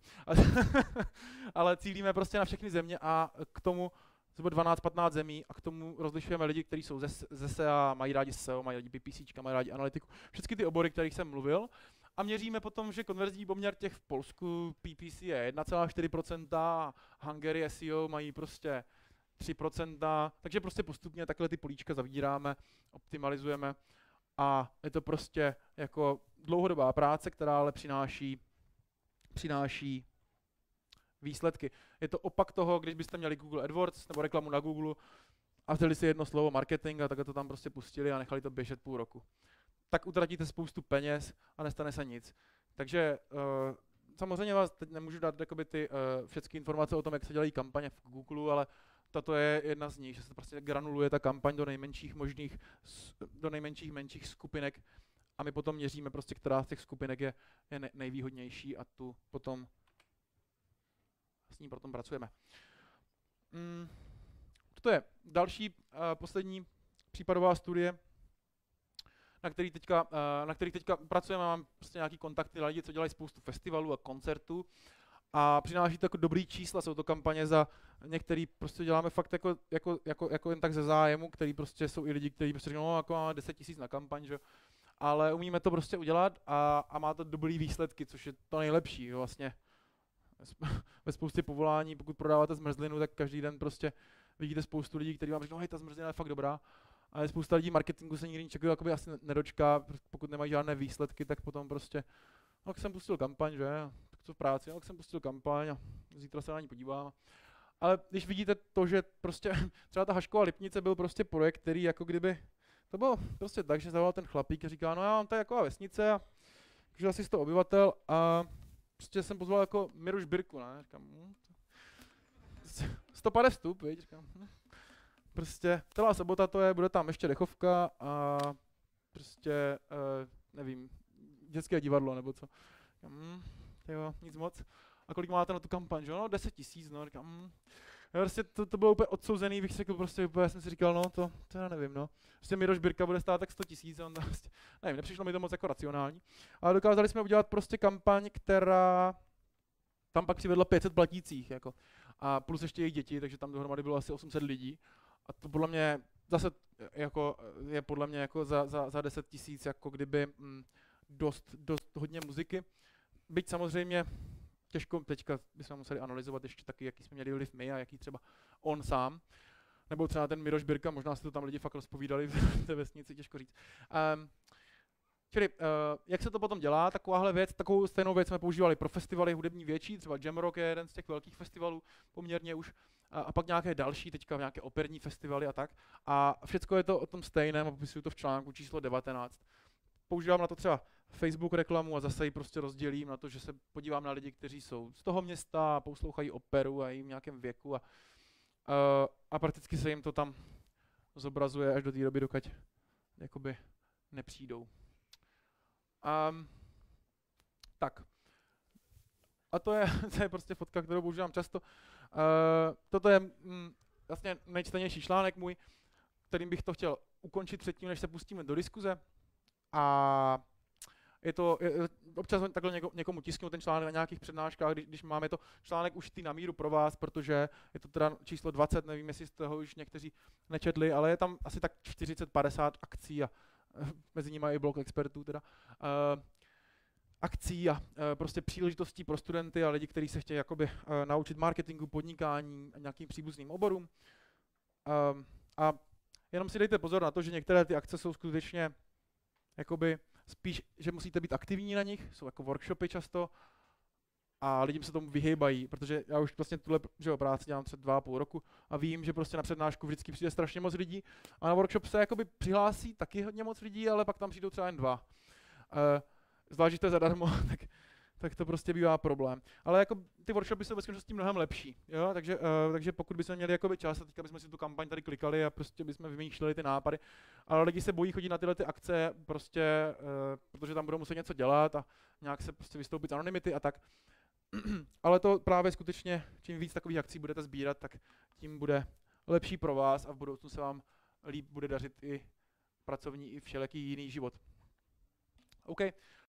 ale cílíme prostě na všechny země a k tomu zhruba dvanáct patnáct zemí a k tomu rozlišujeme lidi, kteří jsou ze, ze S E A, mají rádi S E O, mají rádi PPCčka, mají rádi analytiku, všechny ty obory, kterých jsem mluvil. A měříme potom, že konverzní poměr těch v Polsku P P C je jedna celá čtyři procenta, Hungary S E O mají prostě tři procenta, takže prostě postupně takhle ty políčka zavíráme, optimalizujeme a je to prostě jako dlouhodobá práce, která ale přináší, přináší výsledky. Je to opak toho, když byste měli Google AdWords nebo reklamu na Google a vzali si jedno slovo marketing a takhle to tam prostě pustili a nechali to běžet půl roku. Tak utratíte spoustu peněz a nestane se nic. Takže uh, samozřejmě vás teď nemůžu dát jakoby ty uh, všechny informace o tom, jak se dělají kampaně v Google, ale tato je jedna z nich, že se prostě granuluje ta kampaň do nejmenších možných, do nejmenších menších skupinek a my potom měříme prostě, která z těch skupinek je, je nejvýhodnější a tu potom s ní potom pracujeme. Mm, to je další, uh, poslední případová studie, na který teďka, uh, na který teďka pracujeme, mám prostě nějaký kontakty na lidi, co dělají spoustu festivalů a koncertů a přináší to jako dobrý čísla, jsou to kampaně za některý prostě děláme fakt jako, jako, jako, jako jen tak ze zájemu, který prostě jsou i lidi, kteří prostě říkají, no jako máme deset tisíc na kampaň, že? Ale umíme to prostě udělat a, a má to dobrý výsledky, což je to nejlepší, jo, vlastně. Ve spoustě povolání, pokud prodáváte zmrzlinu, tak každý den prostě vidíte spoustu lidí, kteří vám říkají, no hej, ta zmrzlina je fakt dobrá Ale spousta lidí marketingu se nikdy ničeho jakoby asi nedočká, pokud nemají žádné výsledky, tak potom prostě, no tak jsem pustil kampaň, že, tak co v práci, no tak jsem pustil kampaň a zítra se na ní podívám. Ale když vidíte to, že prostě třeba ta Hašková Lipnice byl prostě projekt, který jako kdyby, to bylo prostě tak, že zavolal ten chlapík a říká, no já mám tady jako vesnice a že asi sto obyvatel a prostě jsem pozval jako Miroš Birku, ne, říkám, hm, sto padesát vstup, viď, říkám, hm. Prostě celá sobota to je, bude tam ještě dechovka a prostě, uh, nevím, dětské divadlo nebo co. Říkám, hm, jo, nic moc. A kolik máte na tu kampaň, že no, deset tisíc, no, říkám, hm. Já prostě to, to bylo úplně odsouzený, bych řekl, prostě úplně, já jsem si říkal, no, to, to já nevím, no. Prostě Miroš Birka bude stát tak sto tisíc, on prostě, nevím, nepřišlo mi to moc jako racionální. Ale dokázali jsme udělat prostě kampaň, která tam pak přivedla pět set platících, jako. A plus ještě jejich děti, takže tam dohromady bylo asi osm set lidí. A to podle mě zase jako, je podle mě jako za, za, za deset tisíc jako kdyby mm, dost, dost hodně muziky. Byť samozřejmě těžko teďka bychom museli analyzovat ještě taky, jaký jsme měli vliv my a jaký třeba on sám. Nebo třeba ten Miroš Birka, možná si to tam lidi fakt rozpovídali v té vesnici, těžko říct. Um, čili, uh, jak se to potom dělá, takováhle věc, takovou stejnou věc jsme používali pro festivaly hudební větší, třeba Jamrock je jeden z těch velkých festivalů poměrně už, a, a pak nějaké další, teďka nějaké operní festivaly a tak. A všechno je to o tom stejném a popisuju to v článku číslo devatenáct. Používám na to třeba Facebook reklamu a zase ji prostě rozdělím na to, že se podívám na lidi, kteří jsou z toho města a poslouchají operu a jim v nějakém věku a, uh, a prakticky se jim to tam zobrazuje až do té doby, dokud jakoby nepřijdou. Um, tak. A to je, to je prostě fotka, kterou používám často. Uh, toto je mm, vlastně nejčtenější článek můj, kterým bych to chtěl ukončit předtím, než se pustíme do diskuze. A je to, je, občas takhle něko, někomu tisknu ten článek na nějakých přednáškách, když, když máme to článek už ty na míru pro vás, protože je to teda číslo dvacet, nevím, jestli jste ho už někteří nečetli, ale je tam asi tak čtyřicet padesát akcí a mezi nimi i blok expertů teda. Uh, akcí a uh, prostě příležitostí pro studenty a lidi, kteří se chtějí jakoby uh, naučit marketingu, podnikání a nějakým příbuzným oborům. Uh, a jenom si dejte pozor na to, že některé ty akce jsou skutečně jakoby spíš, že musíte být aktivní na nich, jsou jako workshopy často a lidi se tomu vyhýbají, protože já už vlastně tuhle že práci dělám třeba dva a půl roku a vím, že prostě na přednášku vždycky přijde strašně moc lidí a na workshop se jakoby přihlásí taky hodně moc lidí, ale pak tam přijdou třeba jen dva. Uh, zvlášť, že to je zadarmo, tak, tak to prostě bývá problém. Ale jako ty workshopy jsou ve skutečnosti mnohem lepší, jo? Takže, uh, takže pokud bychom měli jakoby čas, a teďka bychom si tu kampaň tady klikali a prostě bychom vymýšleli ty nápady, ale lidi se bojí chodit na tyhle ty akce, prostě, uh, protože tam budou muset něco dělat a nějak se prostě vystoupit z anonymity a tak. Ale to právě skutečně, čím víc takových akcí budete sbírat, tak tím bude lepší pro vás a v budoucnu se vám líp bude dařit i pracovní, i všeliký jiný život. OK,